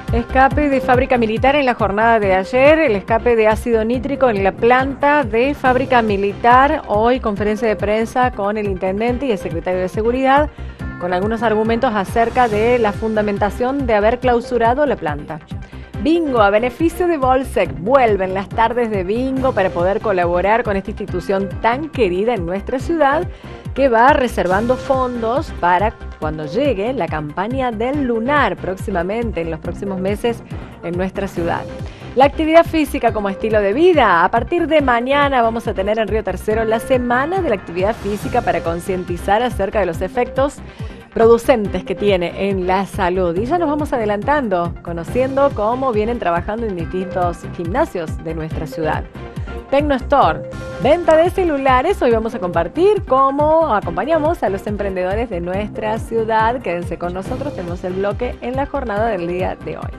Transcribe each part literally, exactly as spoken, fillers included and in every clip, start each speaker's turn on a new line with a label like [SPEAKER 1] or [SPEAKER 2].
[SPEAKER 1] Escape de fábrica militar en la jornada de ayer, el escape de ácido nítrico en la planta de fábrica militar. Hoy conferencia de prensa con el intendente y el secretario de Seguridad, con algunos argumentos acerca de la fundamentación de haber clausurado la planta. Bingo a beneficio de Bolsec. Vuelven las tardes de bingo para poder colaborar con esta institución tan querida en nuestra ciudad, que va reservando fondos para cuando llegue la campaña del lunar próximamente, en los próximos meses en nuestra ciudad. La actividad física como estilo de vida. A partir de mañana vamos a tener en Río Tercero la semana de la actividad física para concientizar acerca de los efectos producentes que tiene en la salud. Y ya nos vamos adelantando, conociendo cómo vienen trabajando en distintos gimnasios de nuestra ciudad. Tecnostore, venta de celulares. Hoy vamos a compartir cómo acompañamos a los emprendedores de nuestra ciudad. Quédense con nosotros, tenemos el bloque en la jornada del día de hoy.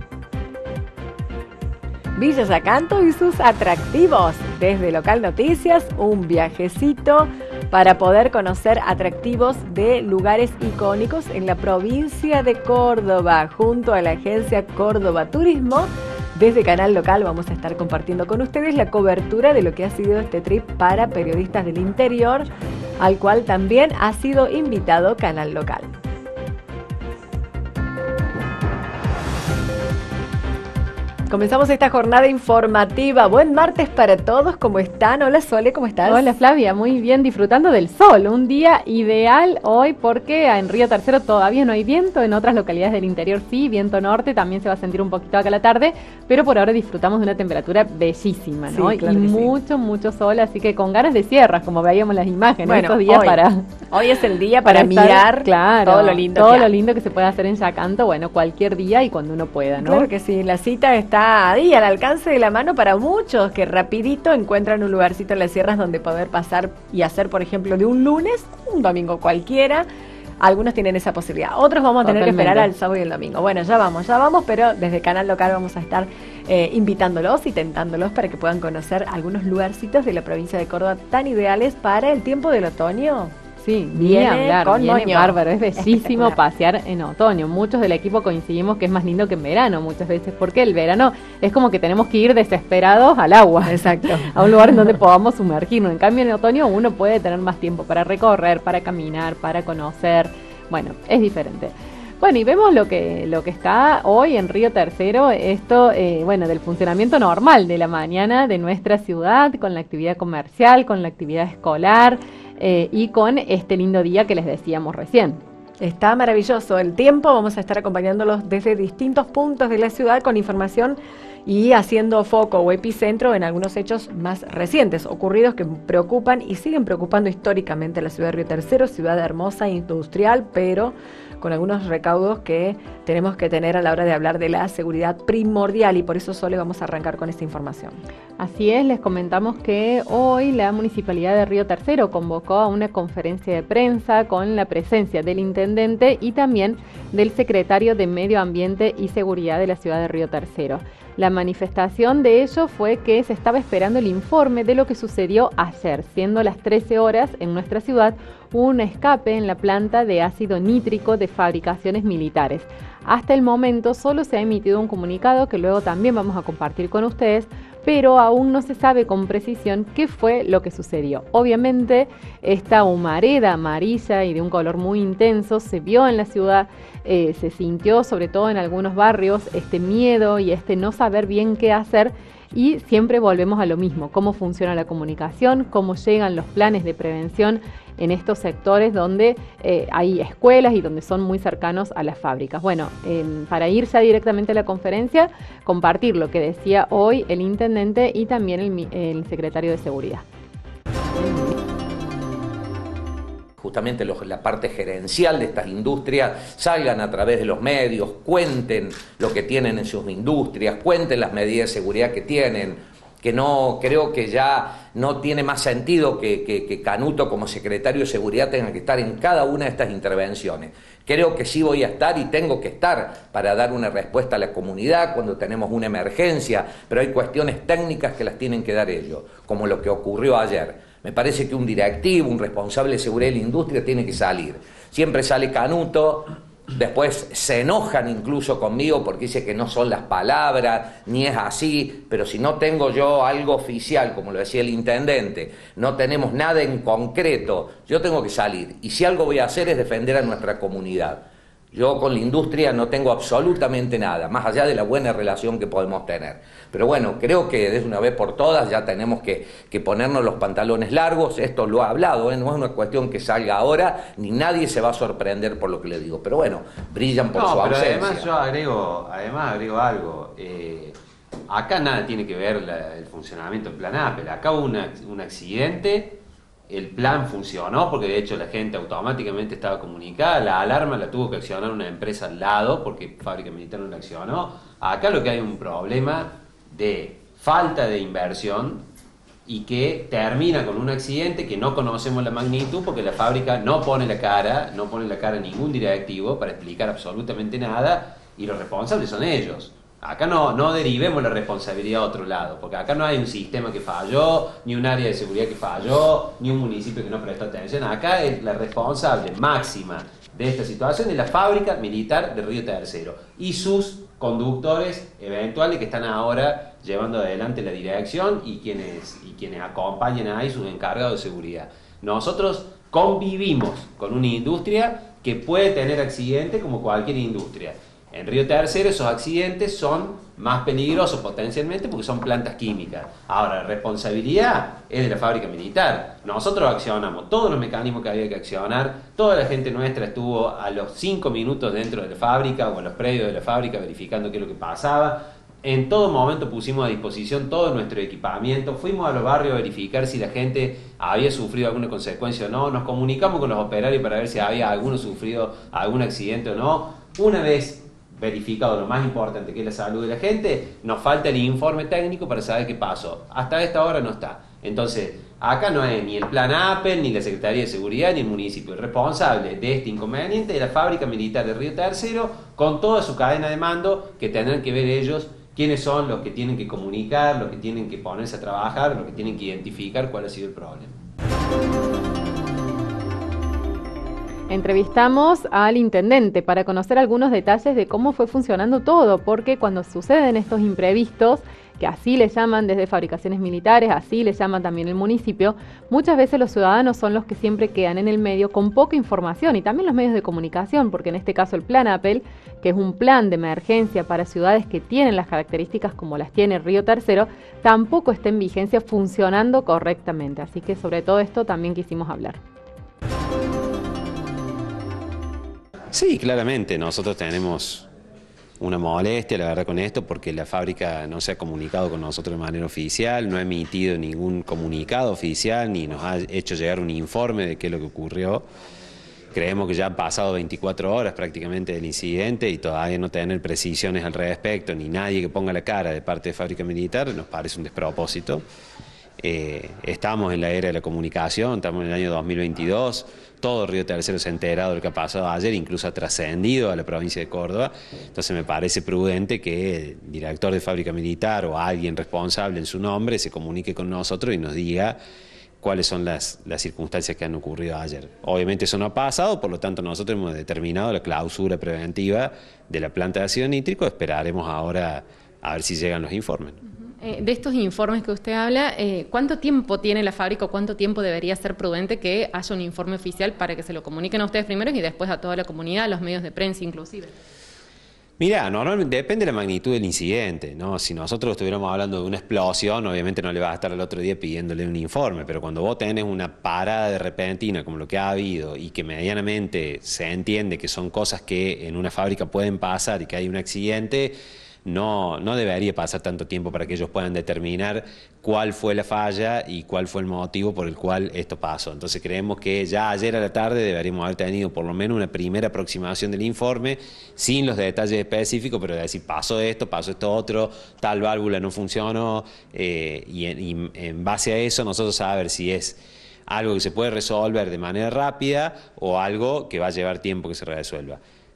[SPEAKER 1] Villa Yacanto y sus atractivos. Desde Local Noticias, un viajecito para poder conocer atractivos de lugares icónicos en la provincia de Córdoba, junto a la agencia Córdoba Turismo. Desde Canal Local vamos a estar compartiendo con ustedes la cobertura de lo que ha sido este trip para periodistas del interior, al cual también ha sido invitado Canal Local. Comenzamos esta jornada informativa. Buen martes para todos, ¿cómo están? Hola Sole, ¿cómo estás?
[SPEAKER 2] Hola Flavia, muy bien, disfrutando del sol. Un día ideal hoy porque en Río Tercero todavía no hay viento, en otras localidades del interior sí, viento norte, también se va a sentir un poquito acá a la tarde, pero por ahora disfrutamos de una temperatura bellísima, ¿no?
[SPEAKER 1] Sí, claro
[SPEAKER 2] y
[SPEAKER 1] que
[SPEAKER 2] mucho, sí. mucho sol, así que con ganas de sierras, como veíamos las imágenes,
[SPEAKER 1] bueno,
[SPEAKER 2] estos días
[SPEAKER 1] hoy,
[SPEAKER 2] para...
[SPEAKER 1] Hoy es el día para, para
[SPEAKER 2] estar,
[SPEAKER 1] mirar
[SPEAKER 2] claro,
[SPEAKER 1] todo lo lindo
[SPEAKER 2] todo
[SPEAKER 1] que
[SPEAKER 2] lo
[SPEAKER 1] hay.
[SPEAKER 2] lindo que se puede hacer en Yacanto, bueno, cualquier día y cuando uno pueda, ¿no?
[SPEAKER 1] Claro que sí, la cita está ahí al alcance de la mano para muchos que rapidito encuentran un lugarcito en las sierras donde poder pasar y hacer, por ejemplo, de un lunes, un domingo cualquiera. Algunos tienen esa posibilidad, otros vamos a tener Totalmente. que esperar al sábado y el domingo. Bueno, ya vamos, ya vamos, pero desde Canal Local vamos a estar eh, invitándolos y tentándolos para que puedan conocer algunos lugarcitos de la provincia de Córdoba tan ideales para el tiempo del otoño.
[SPEAKER 2] Sí, viene hablar,
[SPEAKER 1] con
[SPEAKER 2] viene
[SPEAKER 1] moño.
[SPEAKER 2] Bárbaro, es bellísimo pasear en otoño. Muchos del equipo coincidimos que es más lindo que en verano muchas veces, porque el verano es como que tenemos que ir desesperados al agua.
[SPEAKER 1] Exacto.
[SPEAKER 2] A un lugar en donde podamos sumergirnos. En cambio en otoño uno puede tener más tiempo para recorrer, para caminar, para conocer. Bueno, es diferente. Bueno, y vemos lo que lo que está hoy en Río Tercero, esto, eh, bueno, del funcionamiento normal de la mañana de nuestra ciudad, con la actividad comercial, con la actividad escolar, Eh, y con este lindo día que les decíamos recién.
[SPEAKER 1] Está maravilloso el tiempo, vamos a estar acompañándolos desde distintos puntos de la ciudad con información y haciendo foco o epicentro en algunos hechos más recientes, ocurridos que preocupan y siguen preocupando históricamente a la ciudad de Río Tercero, ciudad hermosa, industrial, pero con algunos recaudos que tenemos que tener a la hora de hablar de la seguridad primordial, y por eso solo vamos a arrancar con esta información.
[SPEAKER 2] Así es, les comentamos que hoy la Municipalidad de Río Tercero convocó a una conferencia de prensa con la presencia del intendente y también del secretario de Medio Ambiente y Seguridad de la ciudad de Río Tercero. La manifestación de ello fue que se estaba esperando el informe de lo que sucedió ayer, siendo las trece horas en nuestra ciudad, hubo un escape en la planta de ácido nítrico de fabricaciones militares. Hasta el momento solo se ha emitido un comunicado que luego también vamos a compartir con ustedes, pero aún no se sabe con precisión qué fue lo que sucedió. Obviamente esta humareda amarilla y de un color muy intenso se vio en la ciudad, eh, se sintió sobre todo en algunos barrios este miedo y este no saber bien qué hacer, y siempre volvemos a lo mismo, cómo funciona la comunicación, cómo llegan los planes de prevención en estos sectores donde eh, hay escuelas y donde son muy cercanos a las fábricas. Bueno, eh, para ir ya directamente a la conferencia, compartir lo que decía hoy el intendente y también el, el secretario de Seguridad.
[SPEAKER 3] Justamente los, la parte gerencial de estas industrias salgan a través de los medios, cuenten lo que tienen en sus industrias, cuenten las medidas de seguridad que tienen, que no creo que ya no tiene más sentido que, que, que Canuto como secretario de Seguridad tenga que estar en cada una de estas intervenciones. Creo que sí voy a estar y tengo que estar para dar una respuesta a la comunidad cuando tenemos una emergencia, pero hay cuestiones técnicas que las tienen que dar ellos, como lo que ocurrió ayer. Me parece que un directivo, un responsable de seguridad de la industria tiene que salir. Siempre sale Canuto Después se enojan incluso conmigo porque dice que no son las palabras, ni es así, pero si no tengo yo algo oficial, como lo decía el intendente, no tenemos nada en concreto, yo tengo que salir. Y si algo voy a hacer es defender a nuestra comunidad. Yo con la industria no tengo absolutamente nada, más allá de la buena relación que podemos tener. Pero bueno, creo que de una vez por todas ya tenemos que, que ponernos los pantalones largos. Esto lo ha hablado, ¿eh? No es una cuestión que salga ahora, ni nadie se va a sorprender por lo que le digo. Pero bueno, brillan por
[SPEAKER 4] no,
[SPEAKER 3] su
[SPEAKER 4] pero
[SPEAKER 3] ausencia.
[SPEAKER 4] Además yo agrego, además agrego algo. Eh, acá nada tiene que ver la, el funcionamiento del plan Apple. Acá hubo una, un accidente. El plan funcionó porque de hecho la gente automáticamente estaba comunicada, la alarma la tuvo que accionar una empresa al lado porque Fábrica Militar no la accionó. Acá lo que hay es un problema de falta de inversión y que termina con un accidente que no conocemos la magnitud porque la fábrica no pone la cara, no pone la cara a ningún directivo para explicar absolutamente nada y los responsables son ellos. Acá no, no derivemos la responsabilidad a otro lado, porque acá no hay un sistema que falló, ni un área de seguridad que falló, ni un municipio que no prestó atención. Acá es la responsable máxima de esta situación es la Fábrica Militar de Río Tercero y sus conductores eventuales que están ahora llevando adelante la dirección y quienes, y quienes acompañan ahí sus encargados de seguridad. Nosotros convivimos con una industria que puede tener accidentes como cualquier industria. En Río Tercero esos accidentes son más peligrosos potencialmente porque son plantas químicas. Ahora, la responsabilidad es de la Fábrica Militar. Nosotros accionamos todos los mecanismos que había que accionar. Toda la gente nuestra estuvo a los cinco minutos dentro de la fábrica o en los predios de la fábrica verificando qué es lo que pasaba. En todo momento pusimos a disposición todo nuestro equipamiento. Fuimos a los barrios a verificar si la gente había sufrido alguna consecuencia o no. Nos comunicamos con los operarios para ver si había alguno sufrido algún accidente o no. Una vez verificado lo más importante que es la salud de la gente, nos falta el informe técnico para saber qué pasó. Hasta esta hora no está. Entonces, acá no hay ni el plan Apple, ni la Secretaría de Seguridad, ni el municipio. El responsable de este inconveniente es la Fábrica Militar de Río Tercero, con toda su cadena de mando, que tendrán que ver ellos quiénes son los que tienen que comunicar, los que tienen que ponerse a trabajar, los que tienen que identificar cuál ha sido el problema.
[SPEAKER 2] Entrevistamos al intendente para conocer algunos detalles de cómo fue funcionando todo, porque cuando suceden estos imprevistos, que así le llaman desde fabricaciones militares, así le llaman también el municipio, muchas veces los ciudadanos son los que siempre quedan en el medio con poca información y también los medios de comunicación, porque en este caso el plan Apple, que es un plan de emergencia para ciudades que tienen las características como las tiene Río Tercero, tampoco está en vigencia funcionando correctamente. Así que sobre todo esto también quisimos hablar.
[SPEAKER 4] Sí, claramente, nosotros tenemos una molestia, la verdad, con esto, porque la fábrica no se ha comunicado con nosotros de manera oficial, no ha emitido ningún comunicado oficial, ni nos ha hecho llegar un informe de qué es lo que ocurrió. Creemos que ya han pasado veinticuatro horas prácticamente del incidente y todavía no tener precisiones al respecto, ni nadie que ponga la cara de parte de Fábrica Militar, nos parece un despropósito. Eh, estamos en la era de la comunicación, estamos en el año dos mil veintidós, todo Río Tercero se ha enterado de lo que ha pasado ayer, incluso ha trascendido a la provincia de Córdoba. Entonces me parece prudente que el director de Fábrica Militar o alguien responsable en su nombre se comunique con nosotros y nos diga cuáles son las, las circunstancias que han ocurrido ayer. Obviamente eso no ha pasado, por lo tanto nosotros hemos determinado la clausura preventiva de la planta de ácido nítrico. Esperaremos ahora a ver si llegan los informes.
[SPEAKER 5] Eh, de estos informes que usted habla, eh, ¿cuánto tiempo tiene la fábrica o cuánto tiempo debería ser prudente que haya un informe oficial para que se lo comuniquen a ustedes primero y después a toda la comunidad, a los medios de prensa inclusive?
[SPEAKER 4] Mira, normalmente depende de la magnitud del incidente, ¿no? Si nosotros estuviéramos hablando de una explosión, obviamente no le vas a estar al otro día pidiéndole un informe, pero cuando vos tenés una parada de repentina como lo que ha habido y que medianamente se entiende que son cosas que en una fábrica pueden pasar y que hay un accidente, No, no debería pasar tanto tiempo para que ellos puedan determinar cuál fue la falla y cuál fue el motivo por el cual esto pasó. Entonces creemos que ya ayer a la tarde deberíamos haber tenido por lo menos una primera aproximación del informe, sin los detalles específicos, pero de decir, pasó esto, pasó esto otro, tal válvula no funcionó, eh, y, en, y en base a eso nosotros saber si es algo que se puede resolver de manera rápida o algo que va a llevar tiempo que se resuelva.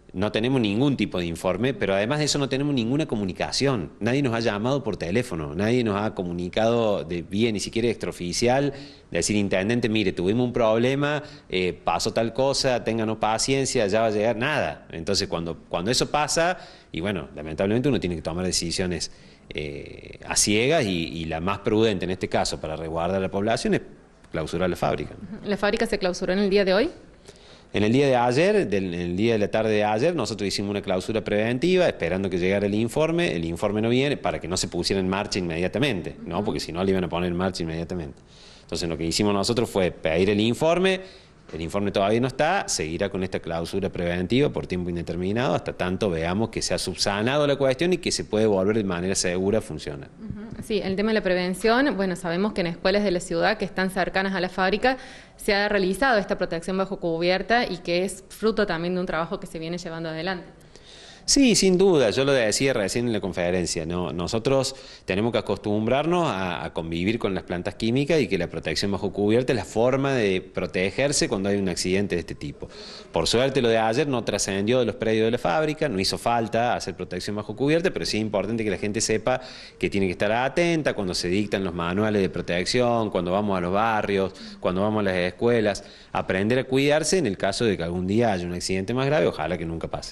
[SPEAKER 4] no tenemos ningún tipo de informe, pero además de eso no tenemos ninguna comunicación. Nadie nos ha llamado por teléfono, nadie nos ha comunicado de vía ni siquiera extraoficial, de decir, intendente, mire, tuvimos un problema, eh, pasó tal cosa, ténganos paciencia, ya va a llegar, nada. Entonces cuando, cuando eso pasa, y bueno, lamentablemente uno tiene que tomar decisiones eh, a ciegas y, y la más prudente en este caso para resguardar a la población es clausurar la fábrica.
[SPEAKER 5] ¿La fábrica se clausuró en el día de hoy?
[SPEAKER 4] En el día de ayer, del, en el día de la tarde de ayer, nosotros hicimos una clausura preventiva esperando que llegara el informe. El informe no viene para que no se pusiera en marcha inmediatamente, ¿no? Porque si no, le iban a poner en marcha inmediatamente. Entonces lo que hicimos nosotros fue pedir el informe. El informe todavía no está, seguirá con esta clausura preventiva por tiempo indeterminado hasta tanto veamos que se ha subsanado la cuestión y que se puede volver de manera segura a funcionar.
[SPEAKER 5] Sí, el tema de la prevención, bueno, sabemos que en escuelas de la ciudad que están cercanas a la fábrica se ha realizado esta protección bajo cubierta y que es fruto también de un trabajo que se viene llevando adelante.
[SPEAKER 4] Sí, sin duda, yo lo decía recién en la conferencia, ¿no? Nosotros tenemos que acostumbrarnos a, a convivir con las plantas químicas y que la protección bajo cubierta es la forma de protegerse cuando hay un accidente de este tipo. Por suerte lo de ayer no trascendió de los predios de la fábrica, no hizo falta hacer protección bajo cubierta, pero sí es importante que la gente sepa que tiene que estar atenta cuando se dictan los manuales de protección, cuando vamos a los barrios, cuando vamos a las escuelas, aprender a cuidarse en el caso de que algún día haya un accidente más grave, ojalá que nunca pase.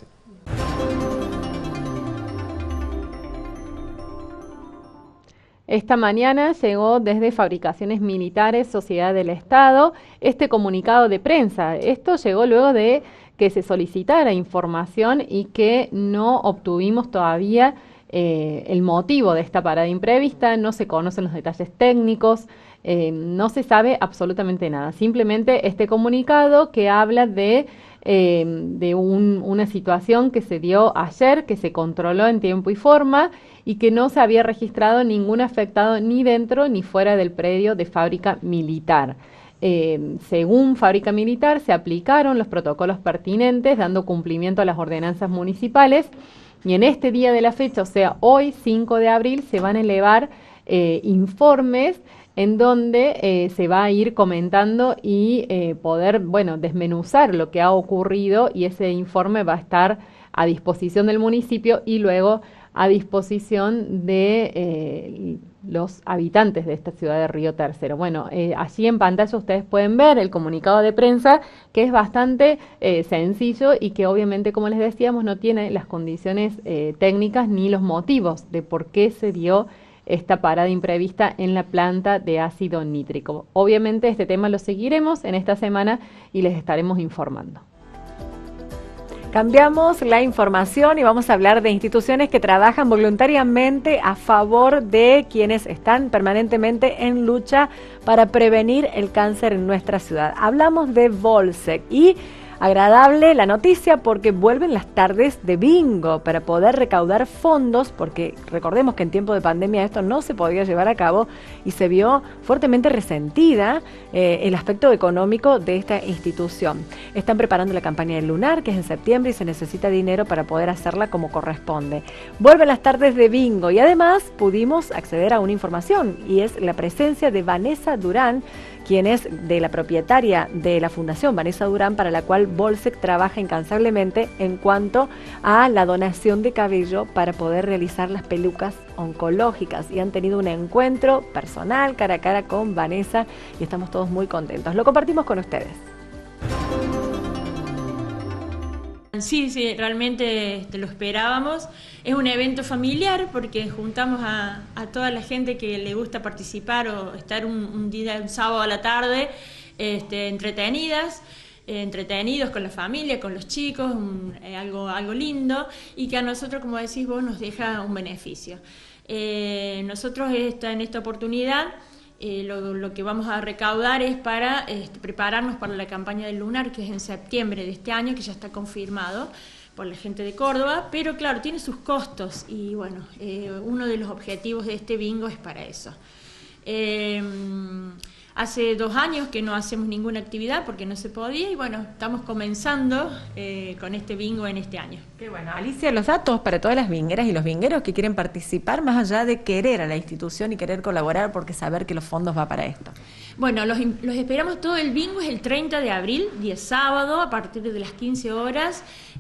[SPEAKER 2] Esta mañana llegó desde Fabricaciones Militares, Sociedad del Estado, este comunicado de prensa. Esto llegó luego de que se solicitara información y que no obtuvimos todavía eh, el motivo de esta parada imprevista, no se conocen los detalles técnicos, eh, no se sabe absolutamente nada. Simplemente este comunicado que habla de, eh, de un, una situación que se dio ayer, que se controló en tiempo y forma, y que no se había registrado ningún afectado ni dentro ni fuera del predio de Fábrica Militar. Eh, según Fábrica Militar, se aplicaron los protocolos pertinentes, dando cumplimiento a las ordenanzas municipales, y en este día de la fecha, o sea, hoy, cinco de abril, se van a elevar eh, informes en donde eh, se va a ir comentando y eh, poder, bueno, desmenuzar lo que ha ocurrido, y ese informe va a estar a disposición del municipio y luego a disposición de eh, los habitantes de esta ciudad de Río Tercero. Bueno, eh, allí en pantalla ustedes pueden ver el comunicado de prensa, que es bastante eh, sencillo y que obviamente, como les decíamos, no tiene las condiciones eh, técnicas ni los motivos de por qué se dio esta parada imprevista en la planta de ácido nítrico. Obviamente este tema lo seguiremos en esta semana y les estaremos informando.
[SPEAKER 1] Cambiamos la información y vamos a hablar de instituciones que trabajan voluntariamente a favor de quienes están permanentemente en lucha para prevenir el cáncer en nuestra ciudad. Hablamos de Volsec y agradable la noticia porque vuelven las tardes de bingo para poder recaudar fondos, porque recordemos que en tiempo de pandemia esto no se podía llevar a cabo y se vio fuertemente resentida eh, el aspecto económico de esta institución. Están preparando la campaña del Lunar, que es en septiembre, y se necesita dinero para poder hacerla como corresponde. Vuelven las tardes de bingo y además pudimos acceder a una información, y es la presencia de Vanessa Durán, quien es de la propietaria de la Fundación Vanessa Durán, para la cual Volsec trabaja incansablemente en cuanto a la donación de cabello para poder realizar las pelucas oncológicas, y han tenido un encuentro personal cara a cara con Vanessa y estamos todos muy contentos. Lo compartimos con ustedes.
[SPEAKER 6] Sí, sí, realmente este, lo esperábamos. Es un evento familiar porque juntamos a, a toda la gente que le gusta participar o estar un, un día, un sábado a la tarde, este, entretenidas, eh, entretenidos con la familia, con los chicos, un, eh, algo, algo lindo, y que a nosotros, como decís vos, nos deja un beneficio. Eh, nosotros esta, en esta oportunidad Eh, lo, lo que vamos a recaudar es para este, prepararnos para la campaña del Lunar, que es en septiembre de este año, que ya está confirmado por la gente de Córdoba, pero claro, tiene sus costos y bueno, eh, uno de los objetivos de este bingo es para eso. Eh, hace dos años que no hacemos ninguna actividad porque no se podía y bueno, estamos comenzando eh, con este bingo en este año.
[SPEAKER 1] Qué bueno. Alicia, los datos para todas las bingueras y los bingueros que quieren participar, más allá de querer a la institución y querer colaborar, porque saber que los fondos va para esto.
[SPEAKER 6] Bueno, los, los esperamos todo. El bingo es el treinta de abril, día sábado, a partir de las quince horas.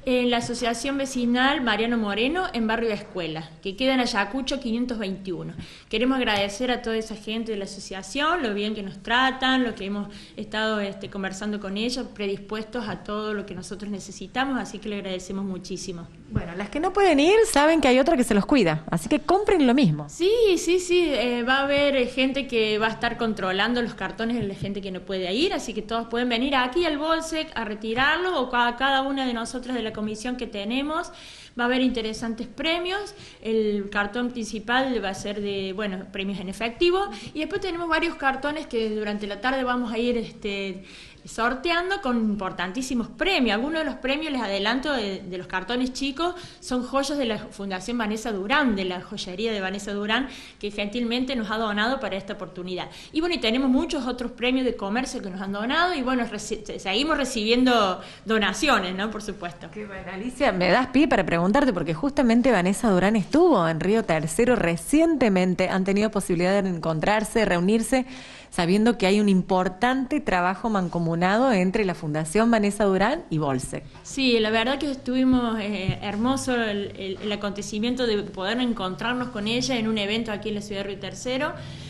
[SPEAKER 6] En la Asociación Vecinal Mariano Moreno, en Barrio de Escuela, que queda en Ayacucho quinientos veintiuno. Queremos agradecer a toda esa gente de la asociación, lo bien que nos tratan, lo que hemos estado este, conversando con ellos, predispuestos a todo lo que nosotros necesitamos, así que le agradecemos muchísimo.
[SPEAKER 1] Bueno, las que no pueden ir saben que hay otra que se los cuida, así que compren lo mismo.
[SPEAKER 6] Sí, sí, sí, eh, va a haber eh, gente que va a estar controlando los cartones de la gente que no puede ir, así que todos pueden venir aquí al Bolsec a retirarlo, o a cada una de nosotros de la comisión que tenemos. Va a haber interesantes premios. El cartón principal va a ser de, bueno, premios en efectivo, y después tenemos varios cartones que durante la tarde vamos a ir este, sorteando con importantísimos premios. Algunos de los premios, les adelanto, de, de los cartones chicos, son joyas de la Fundación Vanessa Durán, de la joyería de Vanessa Durán, que gentilmente nos ha donado para esta oportunidad. Y bueno, y tenemos muchos otros premios de comercio que nos han donado, y bueno, reci- seguimos recibiendo donaciones, ¿no? Por supuesto.
[SPEAKER 1] Qué bueno, Alicia, me das pie para preguntarte, porque justamente Vanessa Durán estuvo en Río Tercero recientemente. Han tenido posibilidad de encontrarse, reunirse, sabiendo que hay un importante trabajo mancomunado entre la Fundación Vanessa Durán y Bolsec.
[SPEAKER 6] Sí, la verdad que estuvimos eh, hermoso el, el, el acontecimiento de poder encontrarnos con ella en un evento aquí en la ciudad de Río Tercero.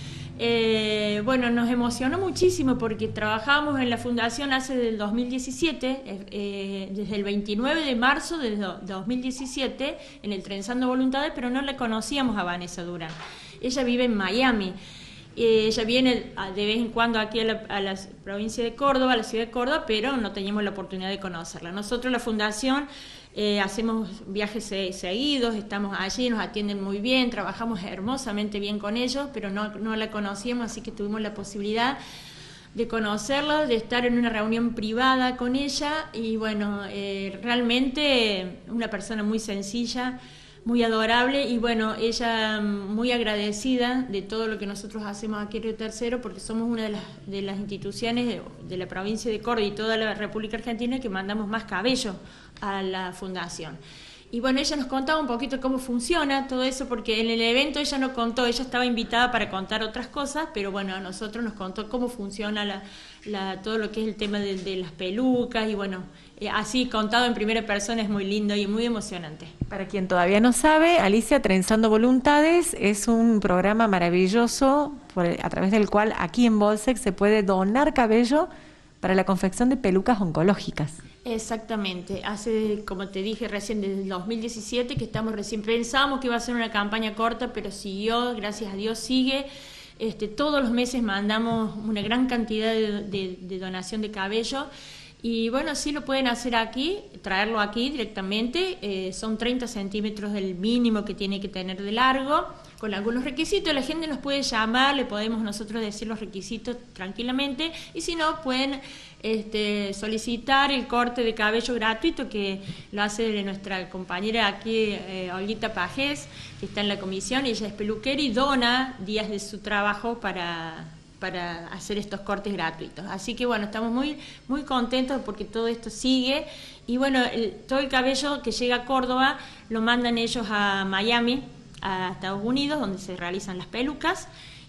[SPEAKER 6] Eh, bueno, nos emocionó muchísimo porque trabajábamos en la fundación hace del dos mil diecisiete, eh, desde el veintinueve de marzo de dos mil diecisiete, en el Trenzando Voluntades, pero no la conocíamos a Vanessa Durán. Ella vive en Miami. Eh, ella viene de vez en cuando aquí a la, a la provincia de Córdoba, a la ciudad de Córdoba, pero no teníamos la oportunidad de conocerla. Nosotros, la fundación, eh, hacemos viajes seguidos, estamos allí, nos atienden muy bien, trabajamos hermosamente bien con ellos, pero no, no la conocíamos, así que tuvimos la posibilidad de conocerla, de estar en una reunión privada con ella, y bueno, eh, realmente una persona muy sencilla, muy adorable, y bueno, ella muy agradecida de todo lo que nosotros hacemos aquí en Río Tercero, porque somos una de las, de las instituciones de, de la provincia de Córdoba y toda la República Argentina que mandamos más cabello a la fundación. Y bueno, ella nos contaba un poquito cómo funciona todo eso, porque en el evento ella no contó, ella estaba invitada para contar otras cosas, pero bueno, a nosotros nos contó cómo funciona la, la, todo lo que es el tema de, de las pelucas, y bueno, eh, así contado en primera persona es muy lindo y muy emocionante.
[SPEAKER 1] Para quien todavía no sabe, Alicia, Trenzando Voluntades es un programa maravilloso por, a través del cual aquí en Bolsec se puede donar cabello para la confección de pelucas oncológicas.
[SPEAKER 6] Exactamente, hace, como te dije recién, desde el dos mil diecisiete que estamos recién, pensábamos que iba a ser una campaña corta, pero siguió, gracias a Dios sigue. Este, todos los meses mandamos una gran cantidad de, de, de donación de cabello, y bueno, sí lo pueden hacer aquí, traerlo aquí directamente, eh, son treinta centímetros del mínimo que tiene que tener de largo, con algunos requisitos. La gente nos puede llamar, le podemos nosotros decir los requisitos tranquilamente, y si no, pueden este, solicitar el corte de cabello gratuito, que lo hace nuestra compañera aquí, eh, Olguita Pajés, que está en la comisión, y ella es peluquera y dona días de su trabajo para... para hacer estos cortes gratuitos. Así que bueno, estamos muy muy contentos porque todo esto sigue, y bueno, el, todo el cabello que llega a Córdoba lo mandan ellos a Miami, a Estados Unidos, donde se realizan las pelucas,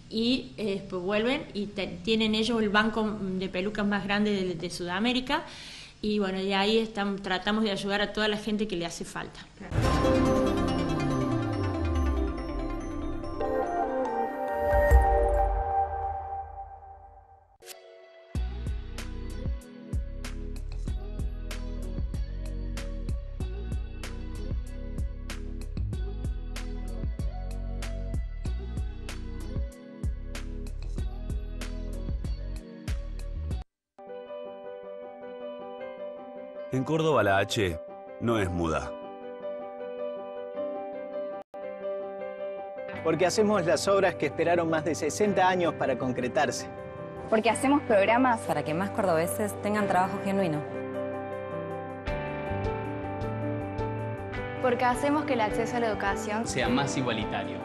[SPEAKER 6] y eh, después vuelven y te, tienen ellos el banco de pelucas más grande de, de Sudamérica, y bueno, y ahí están, tratamos de ayudar a toda la gente que le hace falta.
[SPEAKER 7] En Córdoba la H no es muda.
[SPEAKER 8] Porque hacemos las obras que esperaron más de sesenta años para concretarse.
[SPEAKER 9] Porque hacemos programas para que más cordobeses tengan trabajo genuino.
[SPEAKER 10] Porque hacemos que el acceso a la educación
[SPEAKER 11] sea más igualitario.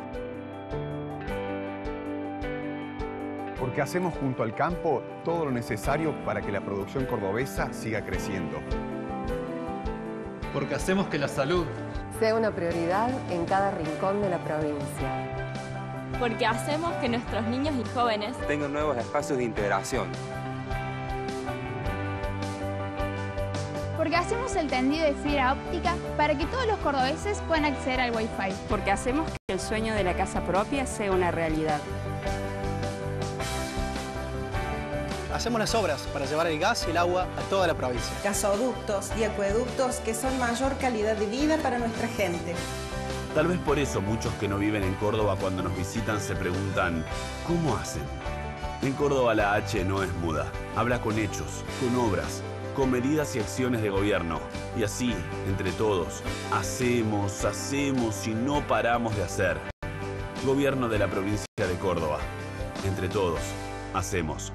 [SPEAKER 12] Porque hacemos junto al campo todo lo necesario para que la producción cordobesa siga creciendo.
[SPEAKER 13] Porque hacemos que la salud
[SPEAKER 14] sea una prioridad en cada rincón de la provincia.
[SPEAKER 15] Porque hacemos que nuestros niños y jóvenes
[SPEAKER 16] tengan nuevos espacios de integración.
[SPEAKER 10] Porque hacemos el tendido de fibra óptica para que todos los cordobeses puedan acceder al Wi-Fi.
[SPEAKER 9] Porque hacemos que el sueño de la casa propia sea una realidad.
[SPEAKER 8] Hacemos las obras para llevar el gas y el agua a toda la provincia.
[SPEAKER 11] Gasoductos y acueductos que son mayor calidad de vida para nuestra gente.
[SPEAKER 7] Tal vez por eso muchos que no viven en Córdoba cuando nos visitan se preguntan ¿cómo hacen? En Córdoba la H no es muda, habla con hechos, con obras, con medidas y acciones de gobierno. Y así, entre todos, hacemos, hacemos y no paramos de hacer. Gobierno de la provincia de Córdoba. Entre todos, hacemos.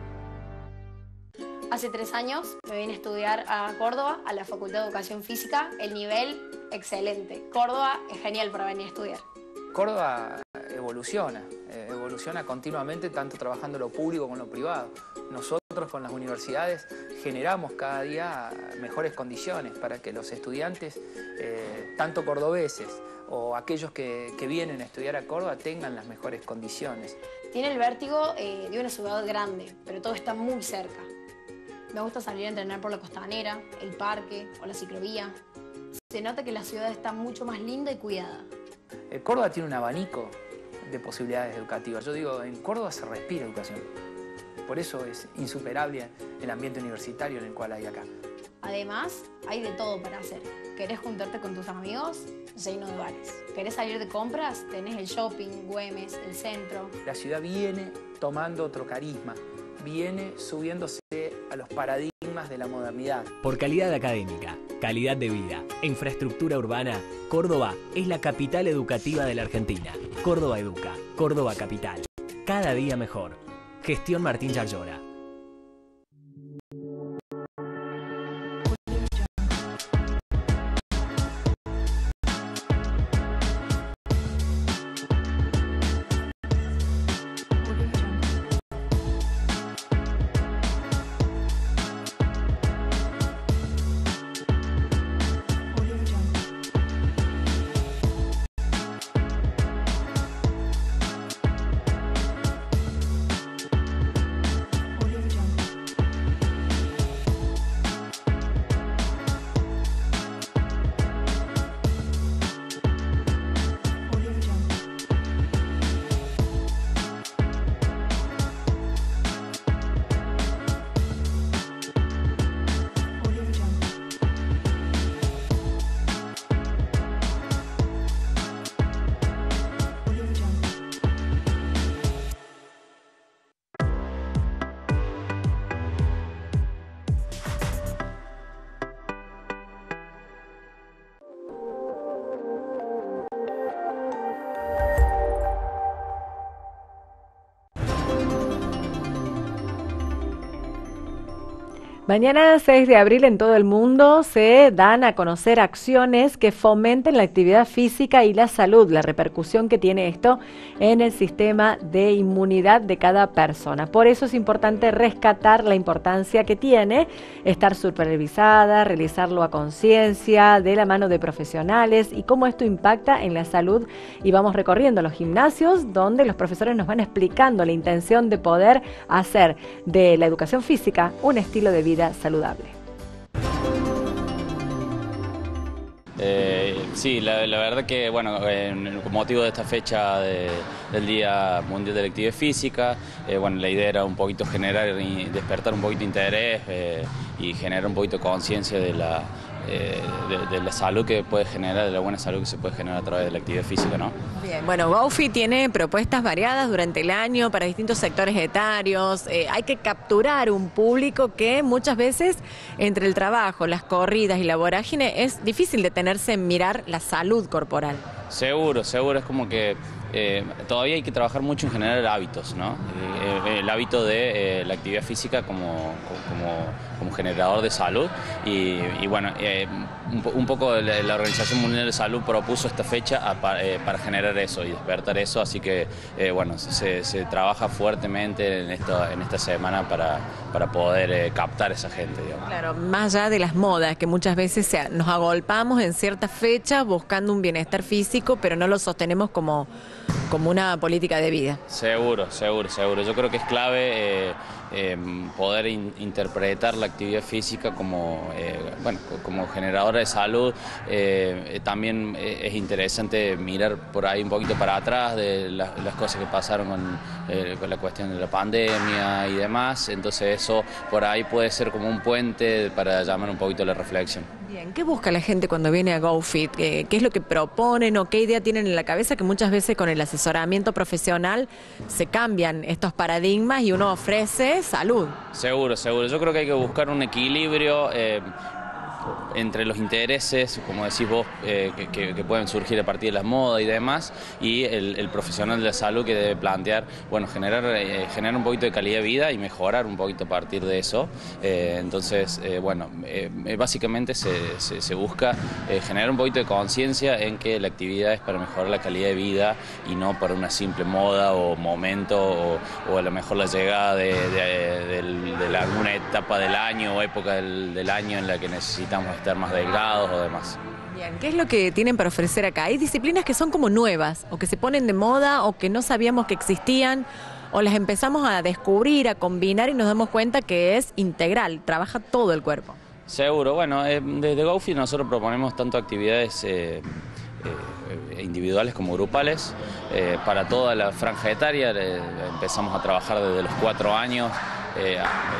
[SPEAKER 13] Hace tres años me vine a estudiar a Córdoba, a la Facultad de Educación Física. El nivel, excelente. Córdoba es genial para venir a estudiar.
[SPEAKER 16] Córdoba evoluciona, eh, evoluciona continuamente, tanto trabajando lo público como lo privado. Nosotros con las universidades generamos cada día mejores condiciones para que los estudiantes, eh, tanto cordobeses o aquellos que, que vienen a estudiar a Córdoba, tengan las mejores condiciones.
[SPEAKER 13] Tiene el vértigo eh, de una ciudad grande, pero todo está muy cerca. Me gusta salir a entrenar por la costanera, el parque o la ciclovía. Se nota que la ciudad está mucho más linda y cuidada.
[SPEAKER 16] Eh, Córdoba tiene un abanico de posibilidades educativas. Yo digo, en Córdoba se respira educación. Por eso es insuperable el ambiente universitario en el cual hay acá.
[SPEAKER 13] Además, hay de todo para hacer. ¿Querés juntarte con tus amigos? Lleno de bares. ¿Querés salir de compras? Tenés el shopping, Güemes, el centro.
[SPEAKER 16] La ciudad viene tomando otro carisma. Viene subiéndose a los paradigmas de la modernidad.
[SPEAKER 17] Por calidad académica, calidad de vida e infraestructura urbana, Córdoba es la capital educativa de la Argentina. Córdoba Educa, Córdoba Capital. Cada día mejor. Gestión Martín Yarlora.
[SPEAKER 1] Mañana seis de abril en todo el mundo se dan a conocer acciones que fomenten la actividad física y la salud, la repercusión que tiene esto en el sistema de inmunidad de cada persona. Por eso es importante rescatar la importancia que tiene estar supervisada, realizarlo a conciencia, de la mano de profesionales y cómo esto impacta en la salud. Y vamos recorriendo los gimnasios donde los profesores nos van explicando la intención de poder hacer de la educación física un estilo de vida saludable.
[SPEAKER 18] Eh, sí, la, la verdad que, bueno, eh, con motivo de esta fecha de, del Día Mundial de la Actividad Física, eh, bueno, la idea era un poquito generar y despertar un poquito de interés eh, y generar un poquito de conciencia de la, eh, de, de la salud que puede generar, de la buena salud que se puede generar a través de la actividad física, ¿no?
[SPEAKER 1] Bien, bueno, Baufi tiene propuestas variadas durante el año para distintos sectores etarios. Eh, hay que capturar un público que muchas veces entre el trabajo, las corridas y la vorágine es difícil detenerse en mirar la salud corporal.
[SPEAKER 18] Seguro, seguro, es como que eh, todavía hay que trabajar mucho en generar hábitos, ¿no? Eh, el hábito de eh, la actividad física como, como, como generador de salud y, y bueno, eh, un, un poco la, la Organización Mundial de Salud propuso esta fecha a, para, eh, para generar eso y despertar eso, así que eh, bueno, se, se trabaja fuertemente en, esto, en esta semana para, para poder eh, captar a esa gente, digamos.
[SPEAKER 1] Claro, más allá de las modas, que muchas veces se, nos agolpamos en ciertas fechas buscando un bienestar físico, pero no lo sostenemos como como una política de vida.
[SPEAKER 18] Seguro, seguro, seguro. Yo creo que es clave eh, eh, poder in, interpretar la actividad física como, eh, bueno, como generadora de salud. Eh, también es interesante mirar por ahí un poquito para atrás de la, las cosas que pasaron con, eh, con la cuestión de la pandemia y demás. Entonces eso por ahí puede ser como un puente para llamar un poquito la reflexión.
[SPEAKER 1] Bien, ¿qué busca la gente cuando viene a GoFit? ¿Qué, qué es lo que proponen o qué idea tienen en la cabeza? Que muchas veces con el asesoramiento profesional se cambian estos paradigmas y uno ofrece salud.
[SPEAKER 18] Seguro, seguro. Yo creo que hay que buscar un equilibrio eh, entre los intereses, como decís vos, eh, que, que, que pueden surgir a partir de las modas y demás, y el, el profesional de la salud que debe plantear, bueno, generar, eh, generar un poquito de calidad de vida y mejorar un poquito a partir de eso. Eh, entonces, eh, bueno, eh, básicamente se, se, se busca eh, generar un poquito de conciencia en que la actividad es para mejorar la calidad de vida y no para una simple moda o momento o, o a lo mejor la llegada de, de, de, de, de alguna etapa del año o época del, del año en la que necesitamos estar más delgados o demás.
[SPEAKER 1] Bien, ¿qué es lo que tienen para ofrecer acá? Hay disciplinas que son como nuevas o que se ponen de moda o que no sabíamos que existían o las empezamos a descubrir, a combinar y nos damos cuenta que es integral, trabaja todo el cuerpo.
[SPEAKER 18] Seguro, bueno, eh, desde GoFit nosotros proponemos tanto actividades eh, eh, individuales como grupales eh, para toda la franja etaria. Eh, empezamos a trabajar desde los cuatro años Eh,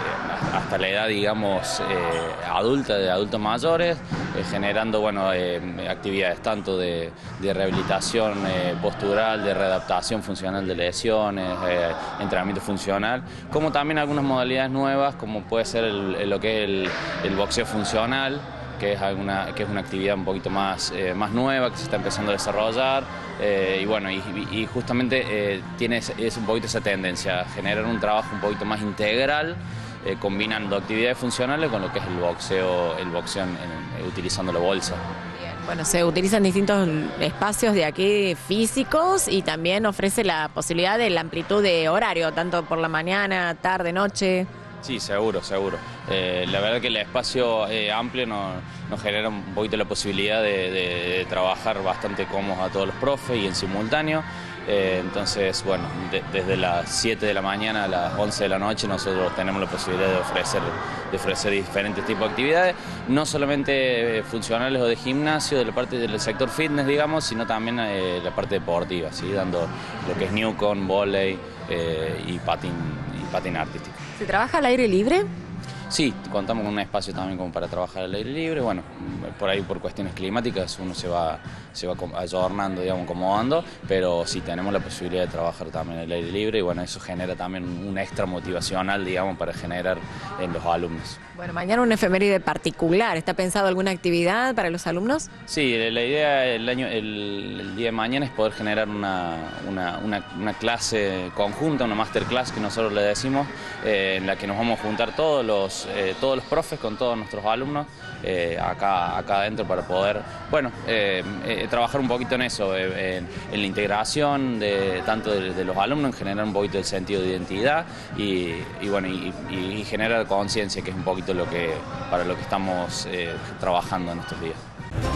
[SPEAKER 18] hasta la edad, digamos, eh, adulta, de adultos mayores, eh, generando, bueno, eh, actividades tanto de, de rehabilitación eh, postural, de readaptación funcional de lesiones, eh, entrenamiento funcional, como también algunas modalidades nuevas, como puede ser el, el, lo que es el, el boxeo funcional, que es, alguna, que es una actividad un poquito más, eh, más nueva, que se está empezando a desarrollar, eh, y bueno, y, y justamente eh, tiene es un poquito esa tendencia a generar un trabajo un poquito más integral, eh, combinando actividades funcionales con lo que es el boxeo, el boxeo en, en, utilizando la bolsa.
[SPEAKER 1] Bien. Bueno, se utilizan distintos espacios de aquí físicos y también ofrece la posibilidad de la amplitud de horario, tanto por la mañana, tarde, noche.
[SPEAKER 18] Sí, seguro, seguro. Eh, la verdad que el espacio eh, amplio nos, nos genera un poquito la posibilidad de, de, de trabajar bastante cómodos a todos los profes y en simultáneo. Eh, entonces, bueno, de, desde las siete de la mañana a las once de la noche nosotros tenemos la posibilidad de ofrecer, de ofrecer diferentes tipos de actividades, no solamente funcionales o de gimnasio, de la parte del sector fitness, digamos, sino también eh, la parte deportiva, ¿sí? Dando lo que es newcon, vóley eh, y patín, y patín artístico.
[SPEAKER 1] ¿Se trabaja al aire libre?
[SPEAKER 18] Sí, contamos con un espacio también como para trabajar al aire libre. Bueno, por ahí por cuestiones climáticas uno se va, se va ayornando, digamos, acomodando, pero sí tenemos la posibilidad de trabajar también al aire libre y bueno, eso genera también un extra motivacional, digamos, para generar en los alumnos.
[SPEAKER 1] Bueno, mañana una efeméride particular. ¿Está pensado alguna actividad para los alumnos?
[SPEAKER 18] Sí, la idea el, año, el, el día de mañana es poder generar una, una, una, una clase conjunta, una masterclass que nosotros le decimos, eh, en la que nos vamos a juntar todos los Eh, todos los profes con todos nuestros alumnos eh, acá, acá adentro para poder, bueno, eh, eh, trabajar un poquito en eso, eh, en, en la integración de tanto de, de los alumnos, en generar un poquito el sentido de identidad y, y bueno, y, y, y generar conciencia, que es un poquito lo que, para lo que estamos eh, trabajando en estos días.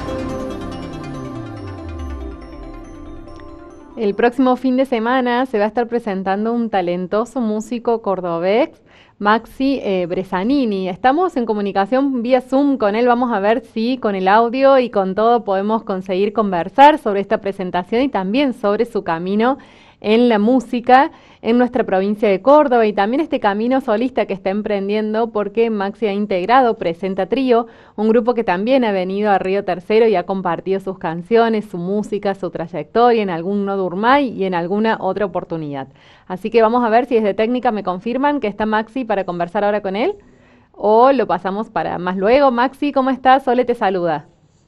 [SPEAKER 2] El próximo fin de semana se va a estar presentando un talentoso músico cordobés, Maxi eh, Bresanini. Estamos en comunicación vía Zoom con él, vamos a ver si con el audio y con todo podemos conseguir conversar sobre esta presentación y también sobre su camino en la música en nuestra provincia de Córdoba y también este camino solista que está emprendiendo, porque Maxi ha integrado Presenta Trío, un grupo que también ha venido a Río Tercero y ha compartido sus canciones, su música, su trayectoria en algún Nodo Urmay y en alguna otra oportunidad. Así que vamos a ver si desde técnica me confirman que está Maxi para conversar ahora con él o lo pasamos para más luego. Maxi, ¿cómo estás? Sole te saluda.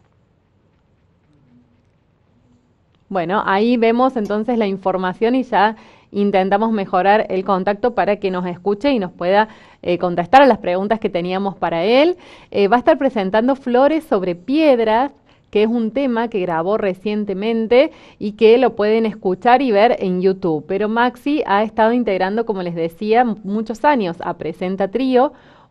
[SPEAKER 2] Bueno, ahí vemos entonces la información y ya intentamos mejorar el contacto para que nos escuche y nos pueda eh, contestar a las preguntas que teníamos para él. Eh, va a estar presentando Flores sobre Piedras, que es un tema que grabó recientemente y que lo pueden escuchar y ver en YouTube. Pero Maxi ha estado integrando, como les decía, muchos años a Presenta Trío,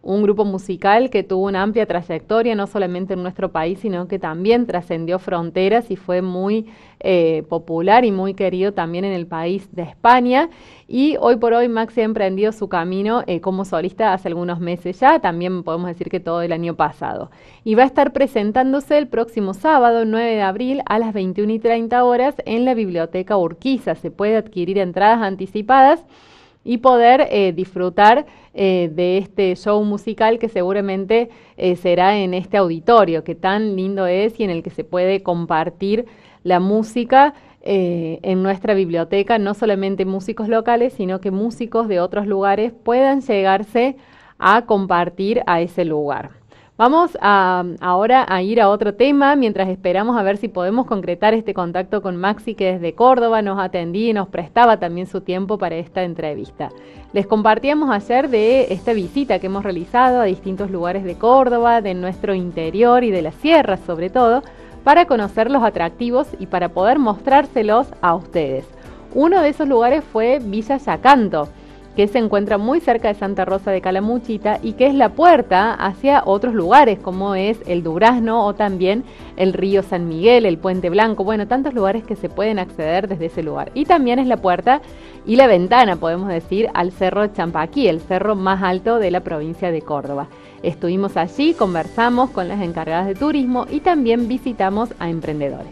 [SPEAKER 2] un grupo musical que tuvo una amplia trayectoria, no solamente en nuestro país, sino que también trascendió fronteras y fue muy eh, popular y muy querido también en el país de España. Y hoy por hoy Maxi ha emprendido su camino eh, como solista hace algunos meses ya, también podemos decir que todo el año pasado. Y va a estar presentándose el próximo sábado, nueve de abril, a las veintiuna y treinta horas en la Biblioteca Urquiza. Se puede adquirir entradas anticipadas y poder eh, disfrutar eh, de este show musical que seguramente eh, será en este auditorio que tan lindo es y en el que se puede compartir la música eh, en nuestra biblioteca, no solamente músicos locales, sino que músicos de otros lugares puedan llegarse a compartir a ese lugar. Vamos a, ahora a ir a otro tema, mientras esperamos a ver si podemos concretar este contacto con Maxi, que desde Córdoba nos atendía y nos prestaba también su tiempo para esta entrevista. Les compartíamos ayer de esta visita que hemos realizado a distintos lugares de Córdoba, de nuestro interior y de las sierras sobre todo, para conocer los atractivos y para poder mostrárselos a ustedes. Uno de esos lugares fue Villa Yacanto, que se encuentra muy cerca de Santa Rosa de Calamuchita y que es la puerta hacia otros lugares como es el Durazno o también el río San Miguel, el Puente Blanco, bueno, tantos lugares que se pueden acceder desde ese lugar. Y también es la puerta y la ventana, podemos decir, al Cerro Champaquí, el cerro más alto de la provincia de Córdoba. Estuvimos allí, conversamos con las encargadas de turismo y también visitamos a emprendedores.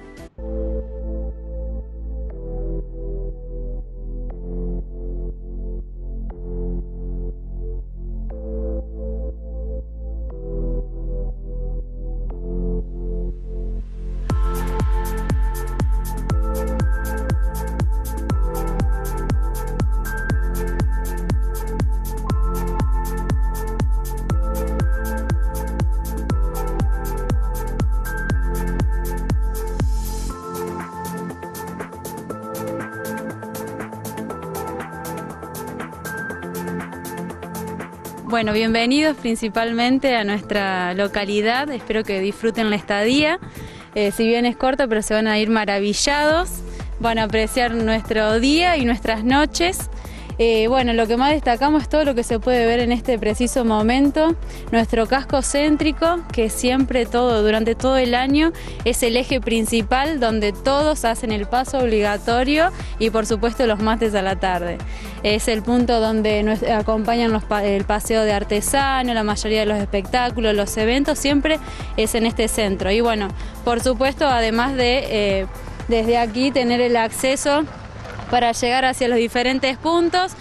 [SPEAKER 19] Bueno, bienvenidos principalmente a nuestra localidad, espero que disfruten la estadía, eh, si bien es corta pero se van a ir maravillados, van a apreciar nuestro día y nuestras noches. Eh, bueno, lo que más destacamos es todo lo que se puede ver en este preciso momento, nuestro casco céntrico, que siempre todo, durante todo el año, es el eje principal donde todos hacen el paso obligatorio y por supuesto los mates a la tarde. Es el punto donde nos acompañan los, el paseo de artesanos, la mayoría de los espectáculos, los eventos, siempre es en este centro. Y bueno, por supuesto, además de eh, desde aquí tener el acceso para llegar hacia los diferentes puntos,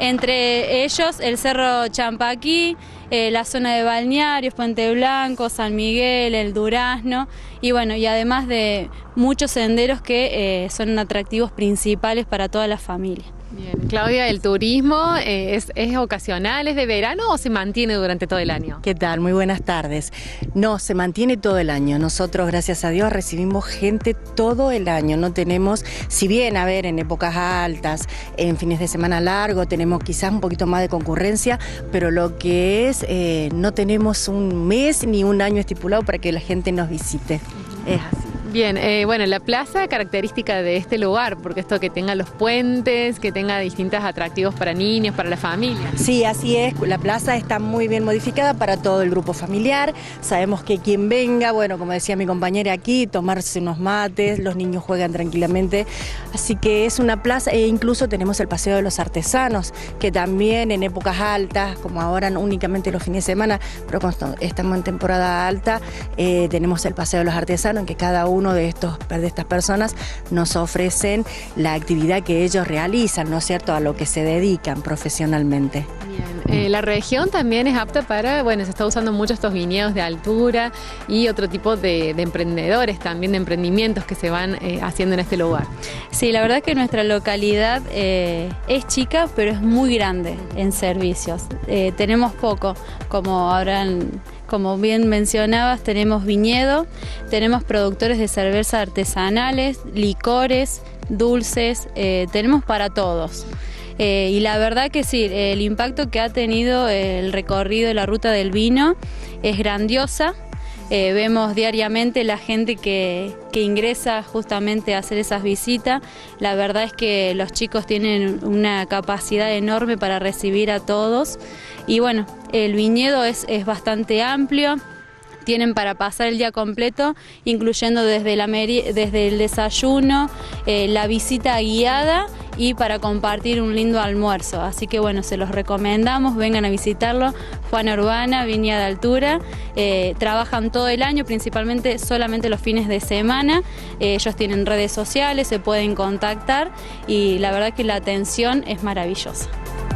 [SPEAKER 19] entre ellos el Cerro Champaquí, eh, la zona de balnearios, Puente Blanco, San Miguel, el Durazno, y bueno, y además de muchos senderos que eh, son atractivos principales para toda la familia.
[SPEAKER 2] Bien, Claudia, ¿el turismo eh, es, es ocasional, es de verano o se mantiene durante todo el año?
[SPEAKER 20] ¿Qué tal? Muy buenas tardes. No, se mantiene todo el año. Nosotros, gracias a Dios, recibimos gente todo el año. No tenemos, si bien, a ver, en épocas altas, en fines de semana largo, tenemos quizás un poquito más de concurrencia, pero lo que es, eh, no tenemos un mes ni un año estipulado para que la gente nos visite. Es así.
[SPEAKER 2] Bien, eh, bueno, la plaza, característica de este lugar, porque esto que tenga los puentes, que tenga distintos atractivos para niños, para la familia.
[SPEAKER 20] Sí, así es, la plaza está muy bien modificada para todo el grupo familiar, sabemos que quien venga, bueno, como decía mi compañera aquí, tomarse unos mates, los niños juegan tranquilamente, así que es una plaza, e incluso tenemos el Paseo de los Artesanos, que también en épocas altas, como ahora no únicamente los fines de semana, pero cuando estamos en temporada alta, eh, tenemos el Paseo de los Artesanos, en que cada uno de, estos, de estas personas nos ofrecen la actividad que ellos realizan, ¿no es cierto?, a lo que se dedican profesionalmente.
[SPEAKER 2] Bien, eh, la región también es apta para, bueno, se está usando mucho estos viñedos de altura y otro tipo de, de emprendedores también, de emprendimientos que se van eh, haciendo en este lugar.
[SPEAKER 19] Sí, la verdad es que nuestra localidad eh, es chica, pero es muy grande en servicios. Eh, tenemos poco, como habrán... Como bien mencionabas, tenemos viñedo, tenemos productores de cerveza artesanales, licores, dulces, eh, tenemos para todos. Eh, y la verdad que sí, el impacto que ha tenido el recorrido de la ruta del vino es grandiosa. Eh, vemos diariamente la gente que, que ingresa justamente a hacer esas visitas. La verdad es que los chicos tienen una capacidad enorme para recibir a todos. Y bueno, el viñedo es, es bastante amplio. Tienen para pasar el día completo, incluyendo desde, la desde el desayuno, eh, la visita guiada y para compartir un lindo almuerzo. Así que bueno, se los recomendamos, vengan a visitarlo. Juana Urbana, Viña de Altura, eh, trabajan todo el año, principalmente solamente los fines de semana. Eh, ellos tienen redes sociales, se pueden contactar y la verdad que la atención es maravillosa.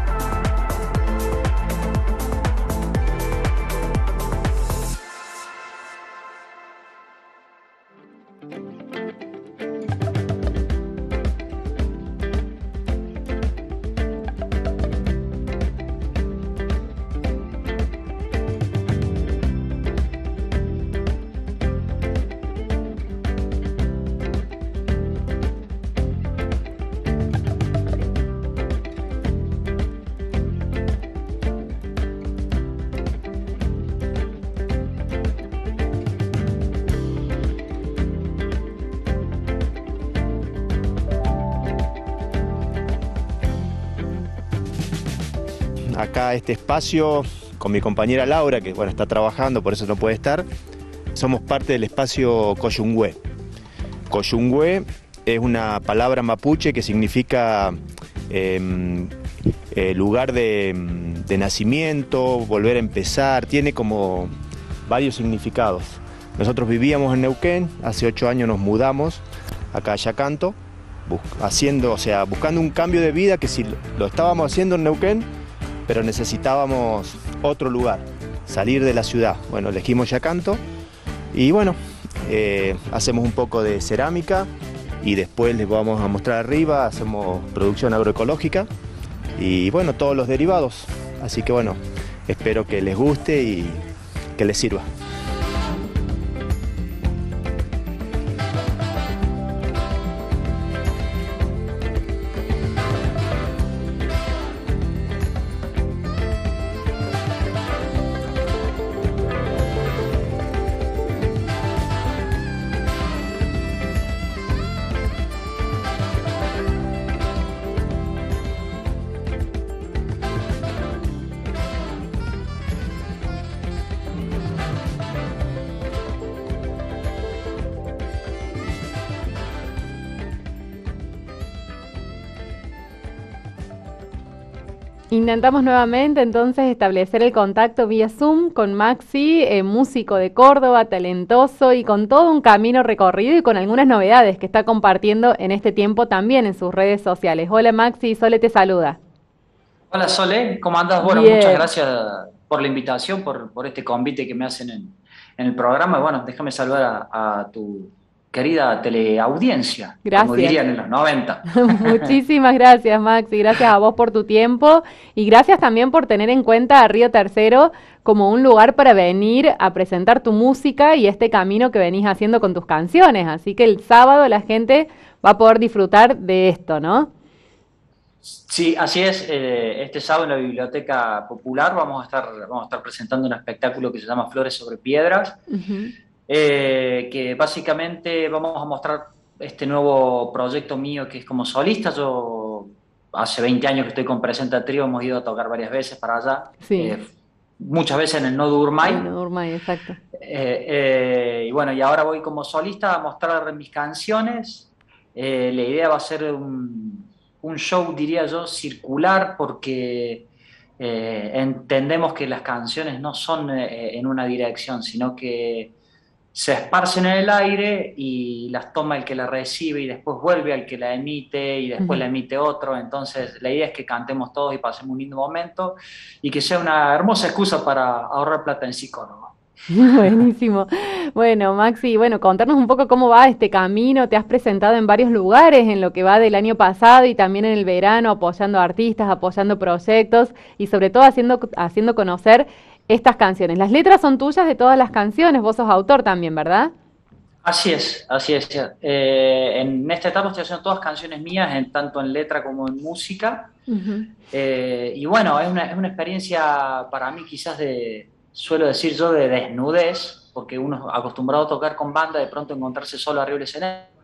[SPEAKER 21] Acá este espacio con mi compañera Laura, que bueno, está trabajando, por eso no puede estar. Somos parte del espacio Coyungüe. Coyungüe es una palabra mapuche que significa eh, eh, lugar de, de nacimiento, volver a empezar, tiene como varios significados. Nosotros vivíamos en Neuquén, hace ocho años nos mudamos acá a Yacanto, haciendo, o sea, buscando un cambio de vida que si lo estábamos haciendo en Neuquén, pero necesitábamos otro lugar, salir de la ciudad. Bueno, elegimos Yacanto y bueno, eh, hacemos un poco de cerámica y después les vamos a mostrar arriba, hacemos producción agroecológica y bueno, todos los derivados. Así que bueno, espero que les guste y que les sirva.
[SPEAKER 2] Intentamos nuevamente entonces establecer el contacto vía Zoom con Maxi, eh, músico de Córdoba, talentoso y con todo un camino recorrido y con algunas novedades que está compartiendo en este tiempo también en sus redes sociales. Hola Maxi, Sole te saluda.
[SPEAKER 22] Hola Sole, ¿cómo andas? Bueno,
[SPEAKER 2] Bien.
[SPEAKER 22] Muchas gracias por la invitación, por, por este convite que me hacen en, en el programa. Bueno, déjame saludar a, a tu querida teleaudiencia,
[SPEAKER 2] Gracias.
[SPEAKER 22] como dirían en los noventa.
[SPEAKER 2] Muchísimas gracias, Maxi. Gracias a vos por tu tiempo y gracias también por tener en cuenta a Río Tercero como un lugar para venir a presentar tu música y este camino que venís haciendo con tus canciones. Así que el sábado la gente va a poder disfrutar de esto, ¿no?
[SPEAKER 22] Sí, así es. Eh, este sábado en la Biblioteca Popular vamos a estar, vamos a estar presentando un espectáculo que se llama Flores sobre Piedras.
[SPEAKER 2] Uh-huh.
[SPEAKER 22] Eh, que básicamente vamos a mostrar este nuevo proyecto mío que es como solista. Yo hace veinte años que estoy con Presenta Trío, hemos ido a tocar varias veces para allá,
[SPEAKER 2] Sí.
[SPEAKER 22] eh, muchas veces en el Nodo Urmay.
[SPEAKER 2] El Nodo Urmay, exacto.
[SPEAKER 22] Eh, eh, y bueno, y ahora voy como solista a mostrar mis canciones. Eh, la idea va a ser un, un show, diría yo, circular, porque eh, entendemos que las canciones no son eh, en una dirección, sino que se esparcen en el aire y las toma el que la recibe y después vuelve al que la emite y después
[SPEAKER 2] Ujú.
[SPEAKER 22] la emite otro. Entonces la idea es que cantemos todos y pasemos un lindo momento y que sea una hermosa excusa para ahorrar plata en psicólogo.
[SPEAKER 2] Buenísimo. Bueno, Maxi, bueno, contarnos un poco cómo va este camino. Te has presentado en varios lugares en lo que va del año pasado y también en el verano, apoyando a artistas, apoyando proyectos y sobre todo haciendo, haciendo conocer estas canciones. Las letras son tuyas de todas las canciones, vos sos autor también, ¿verdad?
[SPEAKER 22] Así es, así es. Eh, en esta etapa estoy haciendo todas canciones mías, en, tanto en letra como en música.
[SPEAKER 2] Uh-huh.
[SPEAKER 22] Eh, y bueno, es una, es una experiencia para mí quizás de, suelo decir yo, de desnudez, porque uno acostumbrado a tocar con banda, de pronto encontrarse solo arriba del escenario.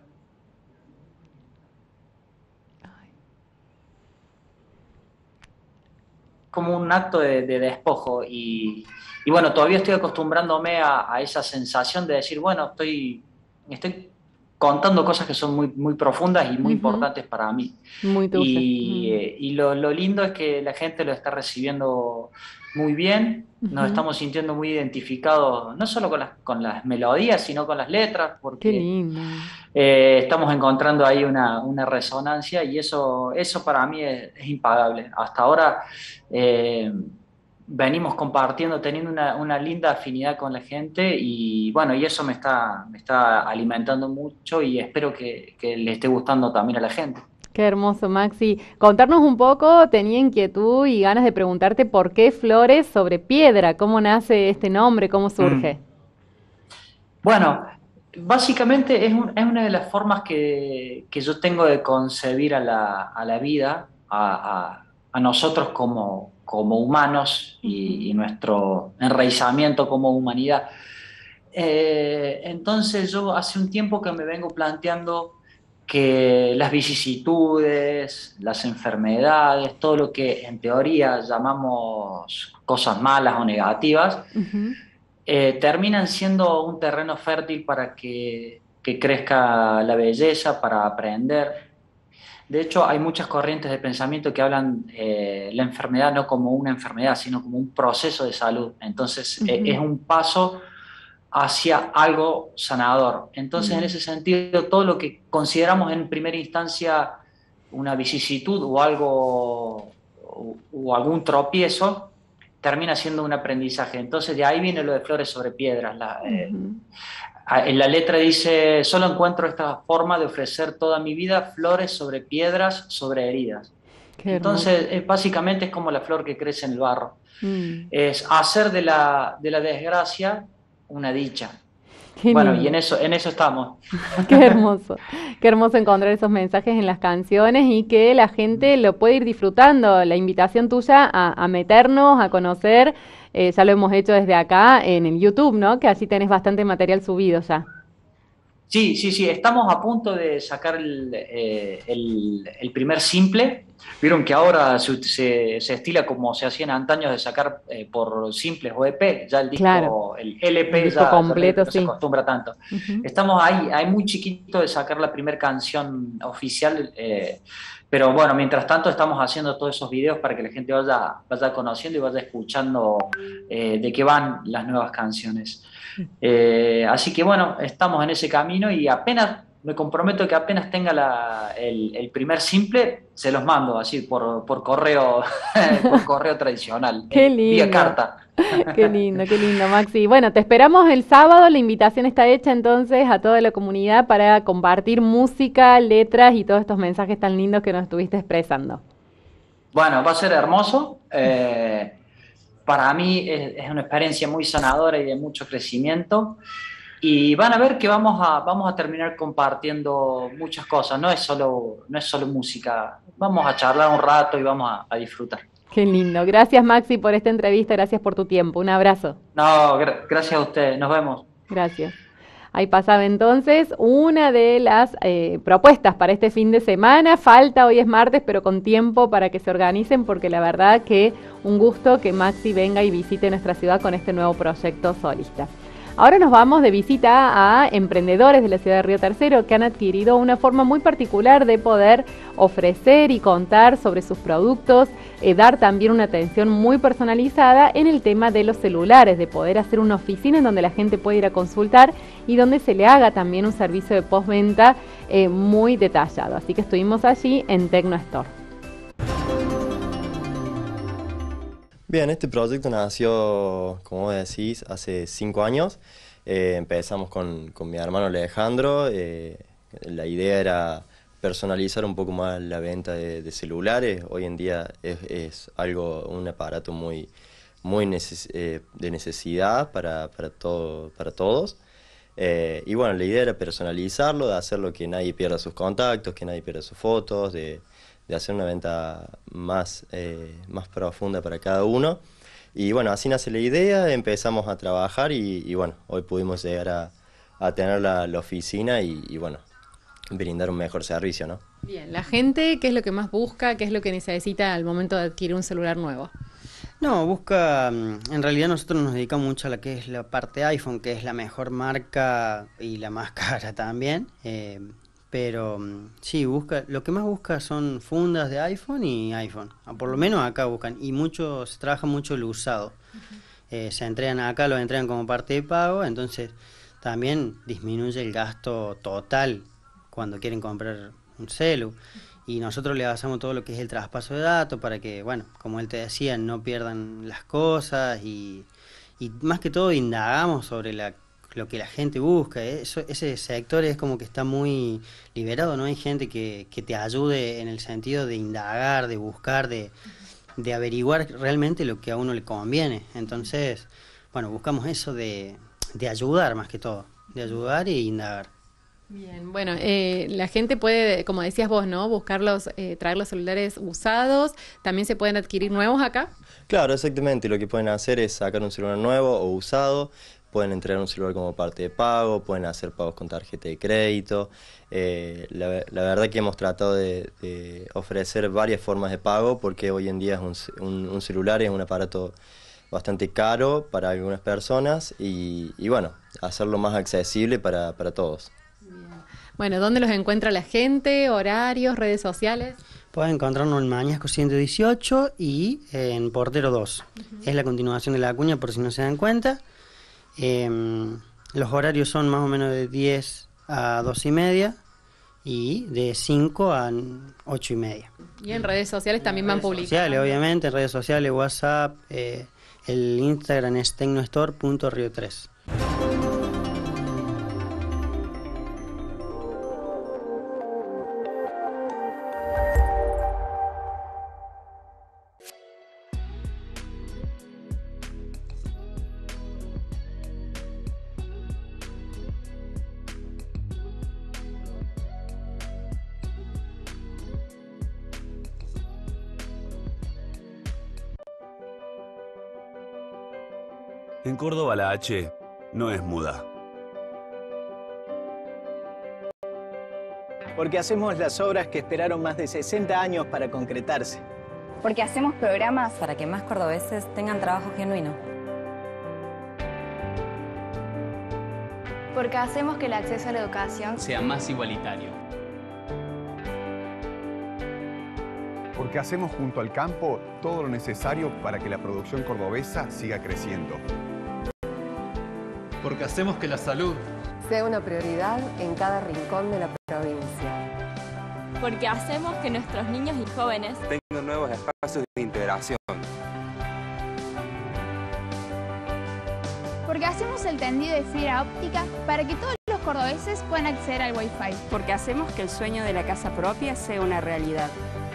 [SPEAKER 22] como un acto de, de despojo y, y bueno, todavía estoy acostumbrándome a, a esa sensación de decir, bueno, estoy, estoy contando cosas que son muy, muy profundas y muy uh-huh. importantes para mí.
[SPEAKER 2] Muy dulce.
[SPEAKER 22] Y, uh-huh. eh, y lo, lo lindo es que la gente lo está recibiendo muy bien, nos uh-huh. estamos sintiendo muy identificados, no solo con las, con las melodías, sino con las letras, porque
[SPEAKER 2] Qué lindo.
[SPEAKER 22] Eh, estamos encontrando ahí una, una resonancia y eso, eso para mí es, es impagable. Hasta ahora eh, venimos compartiendo, teniendo una, una linda afinidad con la gente y bueno, y eso me está, me está alimentando mucho y espero que, que le esté gustando también a la gente.
[SPEAKER 2] Qué hermoso, Maxi. Contarnos un poco, tenía inquietud y ganas de preguntarte por qué Flores sobre Piedra, cómo nace este nombre, cómo surge.
[SPEAKER 22] Mm. Bueno, básicamente es, un, es una de las formas que, que yo tengo de concebir a la, a la vida, a, a, a nosotros como, como humanos y, y nuestro enraizamiento como humanidad. Eh, entonces yo hace un tiempo que me vengo planteando que las vicisitudes, las enfermedades, todo lo que en teoría llamamos cosas malas o negativas, uh-huh. eh, terminan siendo un terreno fértil para que, que crezca la belleza, para aprender. De hecho, hay muchas corrientes de pensamiento que hablan eh, la enfermedad no como una enfermedad, sino como un proceso de salud. Entonces, uh-huh. eh, es un paso hacia algo sanador. Entonces, mm. en ese sentido, todo lo que consideramos en primera instancia una vicisitud o algo o, o algún tropiezo, termina siendo un aprendizaje. Entonces, de ahí viene lo de Flores sobre Piedras. La, mm-hmm. eh, en la letra dice, solo encuentro esta forma de ofrecer toda mi vida flores sobre piedras, sobre heridas. Qué Entonces, eh, básicamente es como la flor que crece en el barro. Mm. Es hacer de la, de la desgracia una dicha. Qué bueno, lindo. Y en eso, en eso estamos.
[SPEAKER 2] Qué hermoso, qué hermoso encontrar esos mensajes en las canciones y que la gente lo puede ir disfrutando. La invitación tuya a, a meternos, a conocer, eh, ya lo hemos hecho desde acá en el YouTube, ¿no? Que así tenés bastante material subido ya.
[SPEAKER 22] Sí, sí, sí, estamos a punto de sacar el, eh, el, el primer simple. Vieron que ahora se, se, se estila como se hacía en antaños de sacar eh, por simples o E P, ya el disco, claro. el L P el disco ya,
[SPEAKER 2] completo,
[SPEAKER 22] ya no
[SPEAKER 2] sí.
[SPEAKER 22] se acostumbra tanto. Uh-huh. Estamos ahí, ahí muy chiquito de sacar la primera canción oficial, eh, pero bueno, mientras tanto estamos haciendo todos esos videos para que la gente vaya, vaya conociendo y vaya escuchando eh, de qué van las nuevas canciones. Eh, así que bueno, estamos en ese camino y apenas, me comprometo que apenas tenga la, el, el primer simple, se los mando así por, por correo por correo tradicional.
[SPEAKER 2] Qué lindo.
[SPEAKER 22] Vía carta.
[SPEAKER 2] Qué lindo, qué lindo, Maxi. Bueno, te esperamos el sábado, la invitación está hecha entonces a toda la comunidad para compartir música, letras y todos estos mensajes tan lindos que nos estuviste expresando.
[SPEAKER 22] Bueno, va a ser hermoso. Eh, Para mí es, es una experiencia muy sanadora y de mucho crecimiento y van a ver que vamos a, vamos a terminar compartiendo muchas cosas, no es solo, no es solo música, vamos a charlar un rato y vamos a, a disfrutar.
[SPEAKER 2] Qué lindo, gracias Maxi por esta entrevista, gracias por tu tiempo, un abrazo.
[SPEAKER 22] No, gra- gracias a ustedes, nos vemos.
[SPEAKER 2] Gracias. Ahí pasaba entonces una de las eh, propuestas para este fin de semana. Falta, hoy es martes, pero con tiempo para que se organicen, porque la verdad que un gusto que Maxi venga y visite nuestra ciudad con este nuevo proyecto solista. Ahora nos vamos de visita a emprendedores de la ciudad de Río Tercero que han adquirido una forma muy particular de poder ofrecer y contar sobre sus productos, eh, dar también una atención muy personalizada en el tema de los celulares, de poder hacer una oficina en donde la gente puede ir a consultar y donde se le haga también un servicio de postventa eh, muy detallado. Así que estuvimos allí en Tecno Store.
[SPEAKER 3] Bien, este proyecto nació, como vos decís, hace cinco años. Eh, empezamos con, con mi hermano Alejandro. Eh, la idea era personalizar un poco más la venta de, de celulares. Hoy en día es, es algo, un aparato muy, muy neces eh, de necesidad para, para, todo, para todos. Eh, y bueno, la idea era personalizarlo, de hacerlo que nadie pierda sus contactos, que nadie pierda sus fotos, de... de hacer una venta más, eh, más profunda para cada uno. Y bueno, así nace la idea, empezamos a trabajar y, y bueno, hoy pudimos llegar a, a tener la, la oficina y, y bueno, brindar un mejor servicio, ¿no?
[SPEAKER 2] Bien, la gente, ¿qué es lo que más busca? ¿Qué es lo que necesita al momento de adquirir un celular nuevo?
[SPEAKER 4] No, busca, en realidad nosotros nos dedicamos mucho a la que es la parte iPhone, que es la mejor marca y la más cara también, eh, pero sí, busca, lo que más busca son fundas de iPhone y iPhone, por lo menos acá buscan, y mucho, se trabaja mucho el usado, uh-huh. eh, se entregan acá, lo entregan como parte de pago, entonces también disminuye el gasto total cuando quieren comprar un celu. Y nosotros le basamos todo lo que es el traspaso de datos para que, bueno, como él te decía, no pierdan las cosas y, y más que todo indagamos sobre la, lo que la gente busca. Eso, ese sector es como que está muy liberado, ¿no? Hay gente que, que te ayude en el sentido de indagar, de buscar, de, de averiguar realmente lo que a uno le conviene. Entonces, bueno, buscamos eso de, de ayudar más que todo, de ayudar e indagar.
[SPEAKER 2] Bien, bueno, eh, la gente puede, como decías vos, ¿no? Buscarlos, eh, traer los celulares usados, también se pueden adquirir nuevos acá.
[SPEAKER 3] Claro, exactamente, lo que pueden hacer es sacar un celular nuevo o usado, pueden entregar un celular como parte de pago, pueden hacer pagos con tarjeta de crédito. Eh, la, la verdad que hemos tratado de, de ofrecer varias formas de pago porque hoy en día es un, un, un celular es un aparato bastante caro para algunas personas y, y bueno, hacerlo más accesible para, para todos.
[SPEAKER 2] Bueno, ¿dónde los encuentra la gente? ¿Horarios? ¿Redes sociales?
[SPEAKER 4] Pueden encontrarnos en Mañasco ciento dieciocho y en Portero dos. Uh-huh. Es la continuación de La Acuña, por si no se dan cuenta. Eh, los horarios son más o menos de diez a dos y media y de cinco a ocho y media.
[SPEAKER 2] Y en redes sociales también van publicando.
[SPEAKER 4] Sociales, obviamente, en redes sociales, WhatsApp, eh, el Instagram es tecnostore punto rio tres.
[SPEAKER 7] En Córdoba la H no es muda.
[SPEAKER 8] Porque hacemos las obras que esperaron más de sesenta años para concretarse.
[SPEAKER 9] Porque hacemos programas para que más cordobeses tengan trabajo genuino.
[SPEAKER 10] Porque hacemos que el acceso a la educación
[SPEAKER 5] sea más igualitario.
[SPEAKER 12] Porque hacemos junto al campo todo lo necesario para que la producción cordobesa siga creciendo.
[SPEAKER 23] Porque hacemos que la salud
[SPEAKER 14] sea una prioridad en cada rincón de la provincia.
[SPEAKER 15] Porque hacemos que nuestros niños y jóvenes
[SPEAKER 24] tengan nuevos espacios de integración.
[SPEAKER 10] Porque hacemos el tendido de fibra óptica para que todos los cordobeses puedan acceder al Wi-Fi.
[SPEAKER 9] Porque hacemos que el sueño de la casa propia sea una realidad.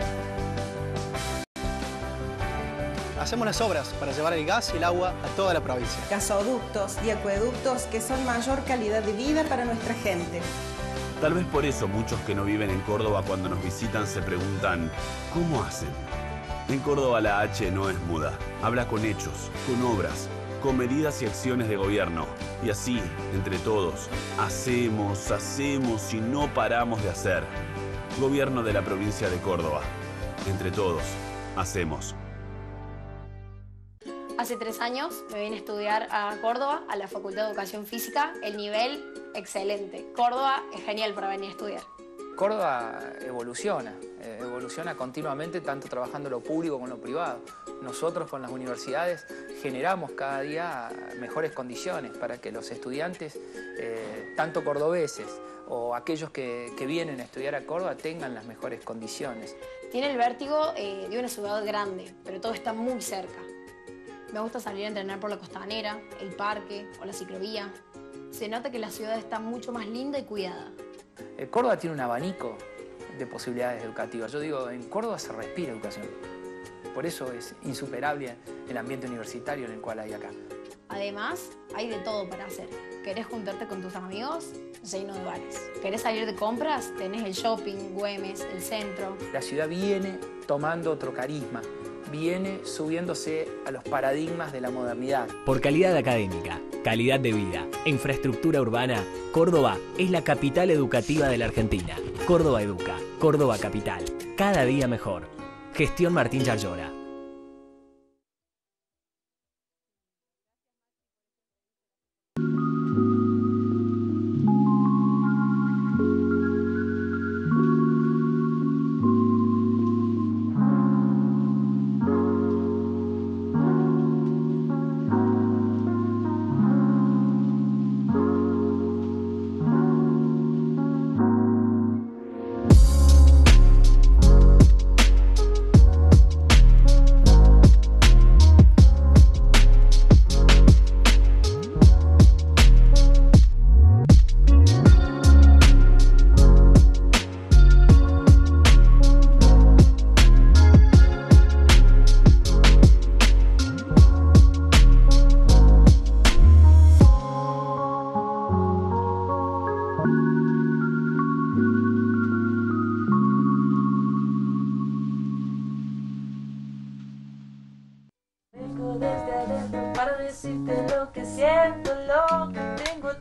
[SPEAKER 8] Hacemos las obras para llevar el gas y el agua a toda la provincia.
[SPEAKER 11] Gasoductos y acueductos que son mayor calidad de vida para nuestra gente.
[SPEAKER 7] Tal vez por eso muchos que no viven en Córdoba cuando nos visitan se preguntan ¿cómo hacen? En Córdoba la H no es muda, habla con hechos, con obras, con medidas y acciones de gobierno. Y así, entre todos, hacemos, hacemos y no paramos de hacer. Gobierno de la provincia de Córdoba. Entre todos, hacemos.
[SPEAKER 13] Hace tres años me vine a estudiar a Córdoba, a la Facultad de Educación Física. El nivel, excelente. Córdoba es genial para venir a estudiar.
[SPEAKER 16] Córdoba evoluciona, eh, evoluciona continuamente, tanto trabajando lo público como lo privado. Nosotros con las universidades generamos cada día mejores condiciones para que los estudiantes, eh, tanto cordobeses o aquellos que, que vienen a estudiar a Córdoba, tengan las mejores condiciones.
[SPEAKER 13] Tiene el vértigo eh, de una ciudad grande, pero todo está muy cerca. Me gusta salir a entrenar por la costanera, el parque o la ciclovía. Se nota que la ciudad está mucho más linda y cuidada.
[SPEAKER 16] Eh, Córdoba tiene un abanico de posibilidades educativas. Yo digo, en Córdoba se respira educación. Por eso es insuperable el ambiente universitario en el cual hay acá.
[SPEAKER 13] Además, hay de todo para hacer. ¿Querés juntarte con tus amigos? Lleno de bares. ¿Querés salir de compras? Tenés el shopping, Güemes, el centro.
[SPEAKER 16] La ciudad viene tomando otro carisma. Viene subiéndose a los paradigmas de la modernidad.
[SPEAKER 17] Por calidad académica, calidad de vida e infraestructura urbana, Córdoba es la capital educativa de la Argentina. Córdoba Educa, Córdoba Capital, cada día mejor. Gestión Martín Yarlora.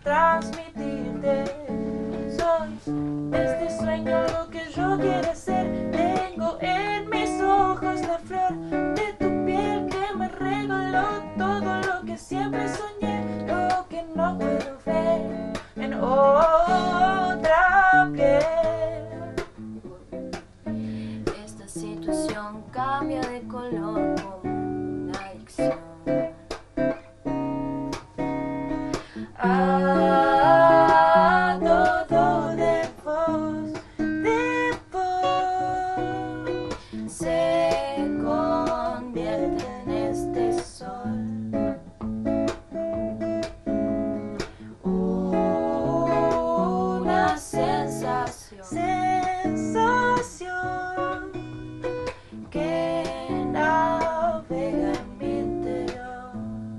[SPEAKER 1] transmitirte. Soy este sueño lo que yo quiero ser. Tengo en mis ojos la flor de tu piel que me regaló todo lo que siempre soñé, lo que no puedo ver en otra piel. Esta situación cambia de color como una adicción. Ah, todo de vos, de vos, se convierte en este sol. Una sensación, sensación que navega en mi interior.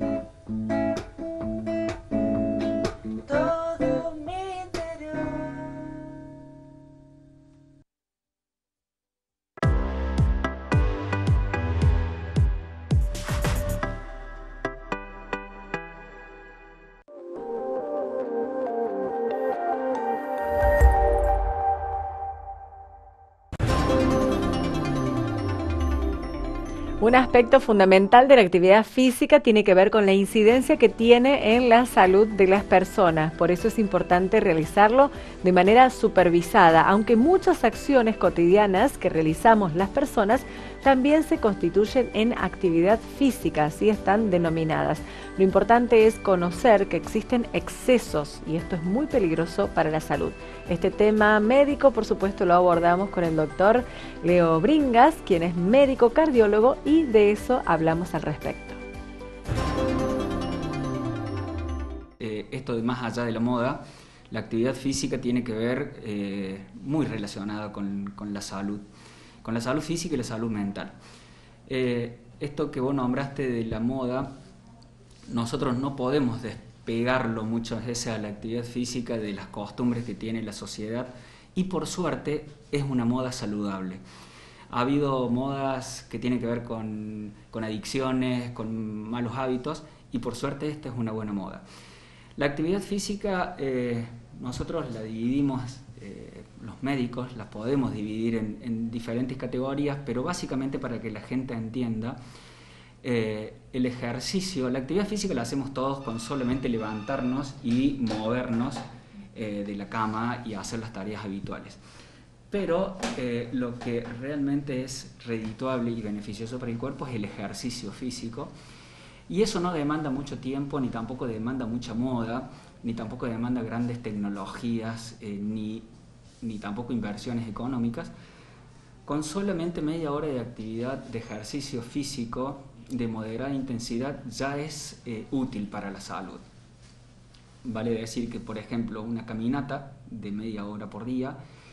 [SPEAKER 1] Todo mi interior.
[SPEAKER 2] Un aspecto fundamental de la actividad física tiene que ver con la incidencia que tiene en la salud de las personas. Por eso es importante realizarlo de manera supervisada, aunque muchas acciones cotidianas que realizamos las personas también se constituyen en actividad física, así están denominadas. Lo importante es conocer que existen excesos y esto es muy peligroso para la salud. Este tema médico, por supuesto, lo abordamos con el doctor Leo Bringas, quien es médico cardiólogo, y de eso hablamos al respecto.
[SPEAKER 5] Eh, esto de más allá de la moda, la actividad física tiene que ver eh, muy relacionada con, con la salud, con la salud física y la salud mental. Eh, esto que vos nombraste de la moda, nosotros no podemos despegarlo muchas veces a la actividad física de las costumbres que tiene la sociedad, y por suerte es una moda saludable. Ha habido modas que tienen que ver con, con adicciones, con malos hábitos, y por suerte esta es una buena moda. La actividad física eh, nosotros la dividimos, eh, los médicos la podemos dividir en, en diferentes categorías, pero básicamente para que la gente entienda, eh, el ejercicio, la actividad física la hacemos todos con solamente levantarnos y movernos eh, de la cama y hacer las tareas habituales. Pero eh, lo que realmente es redituable y beneficioso para el cuerpo es el ejercicio físico, y eso no demanda mucho tiempo, ni tampoco demanda mucha moda, ni tampoco demanda grandes tecnologías, eh, ni, ni tampoco inversiones económicas. Con solamente media hora de actividad de ejercicio físico de moderada intensidad ya es eh, útil para la salud. Vale decir que, por ejemplo, una caminata de media hora por día,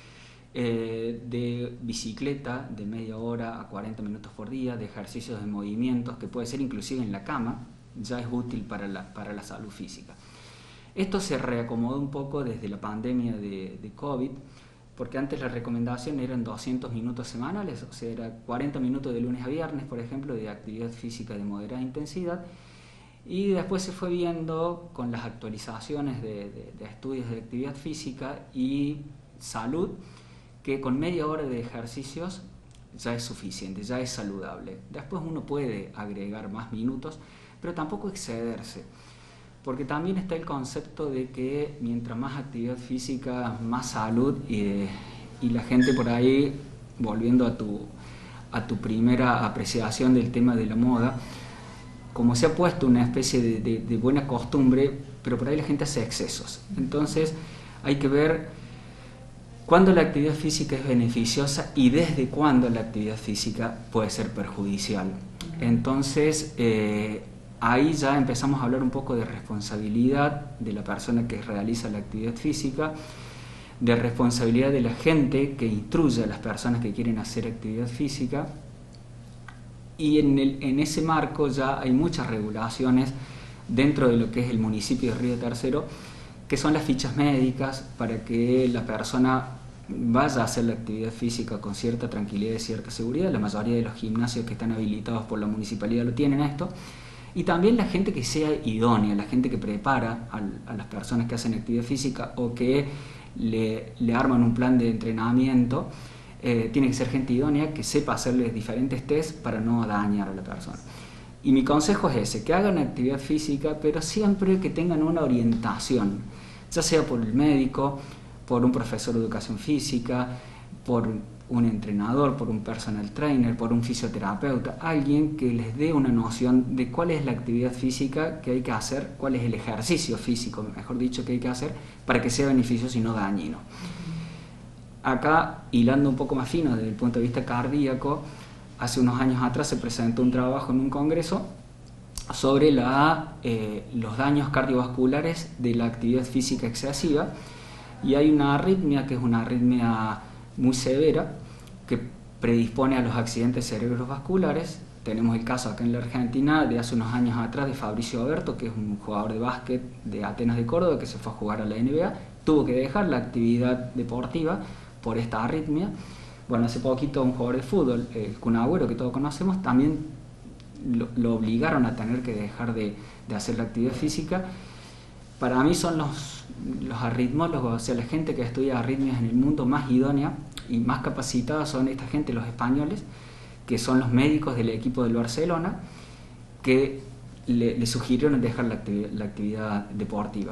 [SPEAKER 5] Eh, de bicicleta de media hora a cuarenta minutos por día, de ejercicios de movimientos, que puede ser inclusive en la cama, ya es útil para la, para la salud física. Esto se reacomodó un poco desde la pandemia de, de COVID, porque antes la recomendación eran doscientos minutos semanales, o sea, era cuarenta minutos de lunes a viernes, por ejemplo, de actividad física de moderada intensidad, y después se fue viendo con las actualizaciones de, de, de estudios de actividad física y salud, que con media hora de ejercicios ya es suficiente, ya es saludable. Después uno puede agregar más minutos, pero tampoco excederse, porque también está el concepto de que mientras más actividad física, más salud, y, y la gente por ahí, volviendo a tu, a tu primera apreciación del tema de la moda, como se ha puesto una especie de, de, de buena costumbre, pero por ahí la gente hace excesos. Entonces hay que ver cuándo la actividad física es beneficiosa y desde cuándo la actividad física puede ser perjudicial. Entonces, eh, ahí ya empezamos a hablar un poco de responsabilidad de la persona que realiza la actividad física, de responsabilidad de la gente que instruye a las personas que quieren hacer actividad física, y en, el, en ese marco ya hay muchas regulaciones dentro de lo que es el municipio de Río Tercero, que son las fichas médicas para que la persona vaya a hacer la actividad física con cierta tranquilidad y cierta seguridad. La mayoría de los gimnasios que están habilitados por la municipalidad lo tienen esto. Y también la gente que sea idónea, la gente que prepara a, a las personas que hacen actividad física o que le, le arman un plan de entrenamiento, eh, tiene que ser gente idónea que sepa hacerles diferentes test para no dañar a la persona. Y mi consejo es ese, que hagan actividad física, pero siempre que tengan una orientación, ya sea por el médico, por un profesor de educación física, por un entrenador, por un personal trainer, por un fisioterapeuta, alguien que les dé una noción de cuál es la actividad física que hay que hacer, cuál es el ejercicio físico, mejor dicho, que hay que hacer para que sea beneficioso y no dañino. Acá, hilando un poco más fino desde el punto de vista cardíaco, hace unos años atrás se presentó un trabajo en un congreso sobre la, eh, los daños cardiovasculares de la actividad física excesiva, y hay una arritmia que es una arritmia muy severa que predispone a los accidentes cerebrovasculares. Tenemos el caso acá en la Argentina de hace unos años atrás de Fabricio Oberto, que es un jugador de básquet de Atenas de Córdoba que se fue a jugar a la N B A, tuvo que dejar la actividad deportiva por esta arritmia. Bueno, hace poquito un jugador de fútbol, el Kun Agüero, que todos conocemos, también lo, lo obligaron a tener que dejar de, de hacer la actividad física. Para mí son los, los arritmólogos, o sea, la gente que estudia arritmias en el mundo más idónea y más capacitada son esta gente, los españoles, que son los médicos del equipo del Barcelona, que le, le sugirieron dejar la actividad, la actividad deportiva.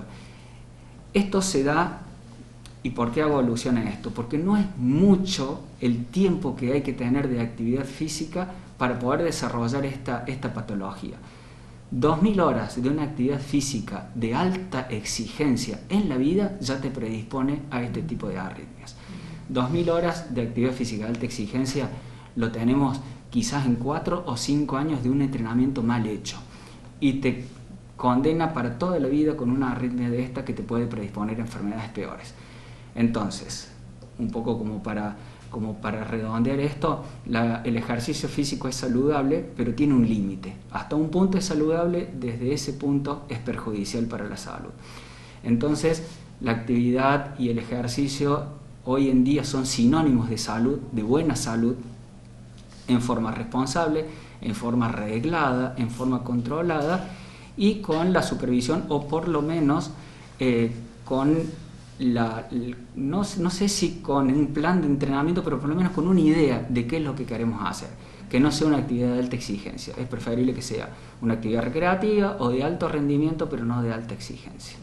[SPEAKER 5] Esto se da, ¿y por qué hago alusión a esto? Porque no es mucho el tiempo que hay que tener de actividad física para poder desarrollar esta, esta patología. dos mil horas de una actividad física de alta exigencia en la vida ya te predispone a este tipo de arritmias. dos mil horas de actividad física de alta exigencia lo tenemos quizás en cuatro o cinco años de un entrenamiento mal hecho y te condena para toda la vida con una arritmia de esta que te puede predisponer a enfermedades peores. Entonces, un poco como para, como para redondear esto, la, el ejercicio físico es saludable, pero tiene un límite. Hasta un punto es saludable, desde ese punto es perjudicial para la salud. Entonces, la actividad y el ejercicio hoy en día son sinónimos de salud, de buena salud, en forma responsable, en forma reglada, en forma controlada y con la supervisión, o por lo menos eh, con La, no, no sé si con un plan de entrenamiento, pero por lo menos con una idea de qué es lo que queremos hacer, que no sea una actividad de alta exigencia. Es preferible que sea una actividad recreativa o de alto rendimiento, pero no de alta exigencia.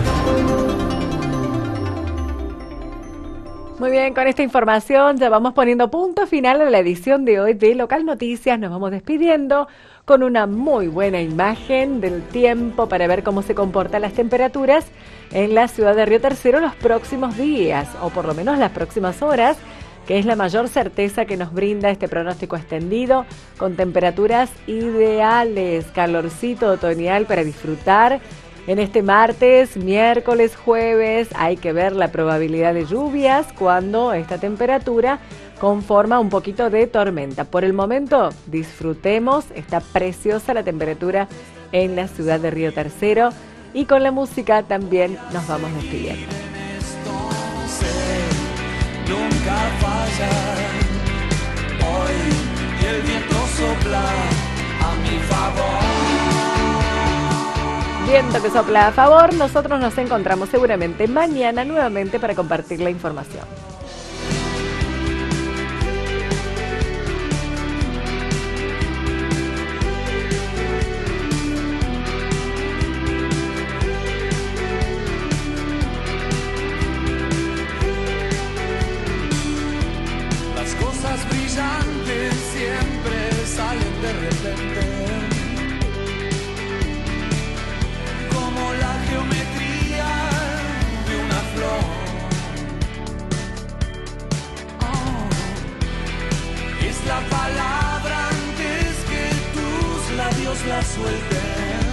[SPEAKER 2] Muy bien, con esta información ya vamos poniendo punto final a la edición de hoy de Local Noticias. Nos vamos despidiendo con una muy buena imagen del tiempo para ver cómo se comportan las temperaturas en la ciudad de Río Tercero los próximos días, o por lo menos las próximas horas, que es la mayor certeza que nos brinda este pronóstico extendido, con temperaturas ideales, calorcito otoñal para disfrutar. En este martes, miércoles, jueves, hay que ver la probabilidad de lluvias cuando esta temperatura conforma un poquito de tormenta. Por el momento, disfrutemos, está preciosa la temperatura en la ciudad de Río Tercero, y con la música también nos vamos despidiendo.
[SPEAKER 1] Nunca falla, hoy el viento sopla a mi favor.
[SPEAKER 2] Viento que sopla a favor, nosotros nos encontramos seguramente mañana nuevamente para compartir la información.
[SPEAKER 1] Las cosas brillantes siempre salen de repente, como la geometría de una flor. Oh, es la palabra antes que tus labios la suelten.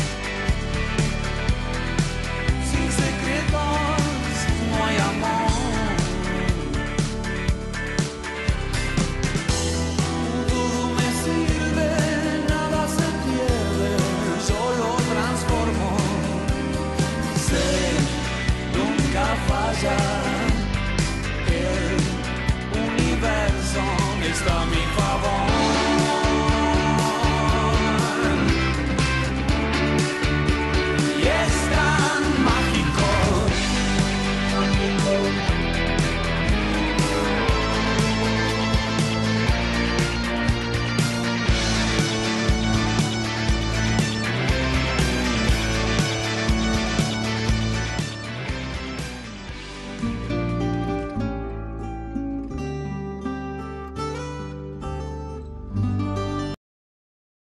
[SPEAKER 1] Sin secretos no hay amor. Todo me sirve, nada se pierde, yo lo transformo. Sé, nunca falla, el universo está a mi favor.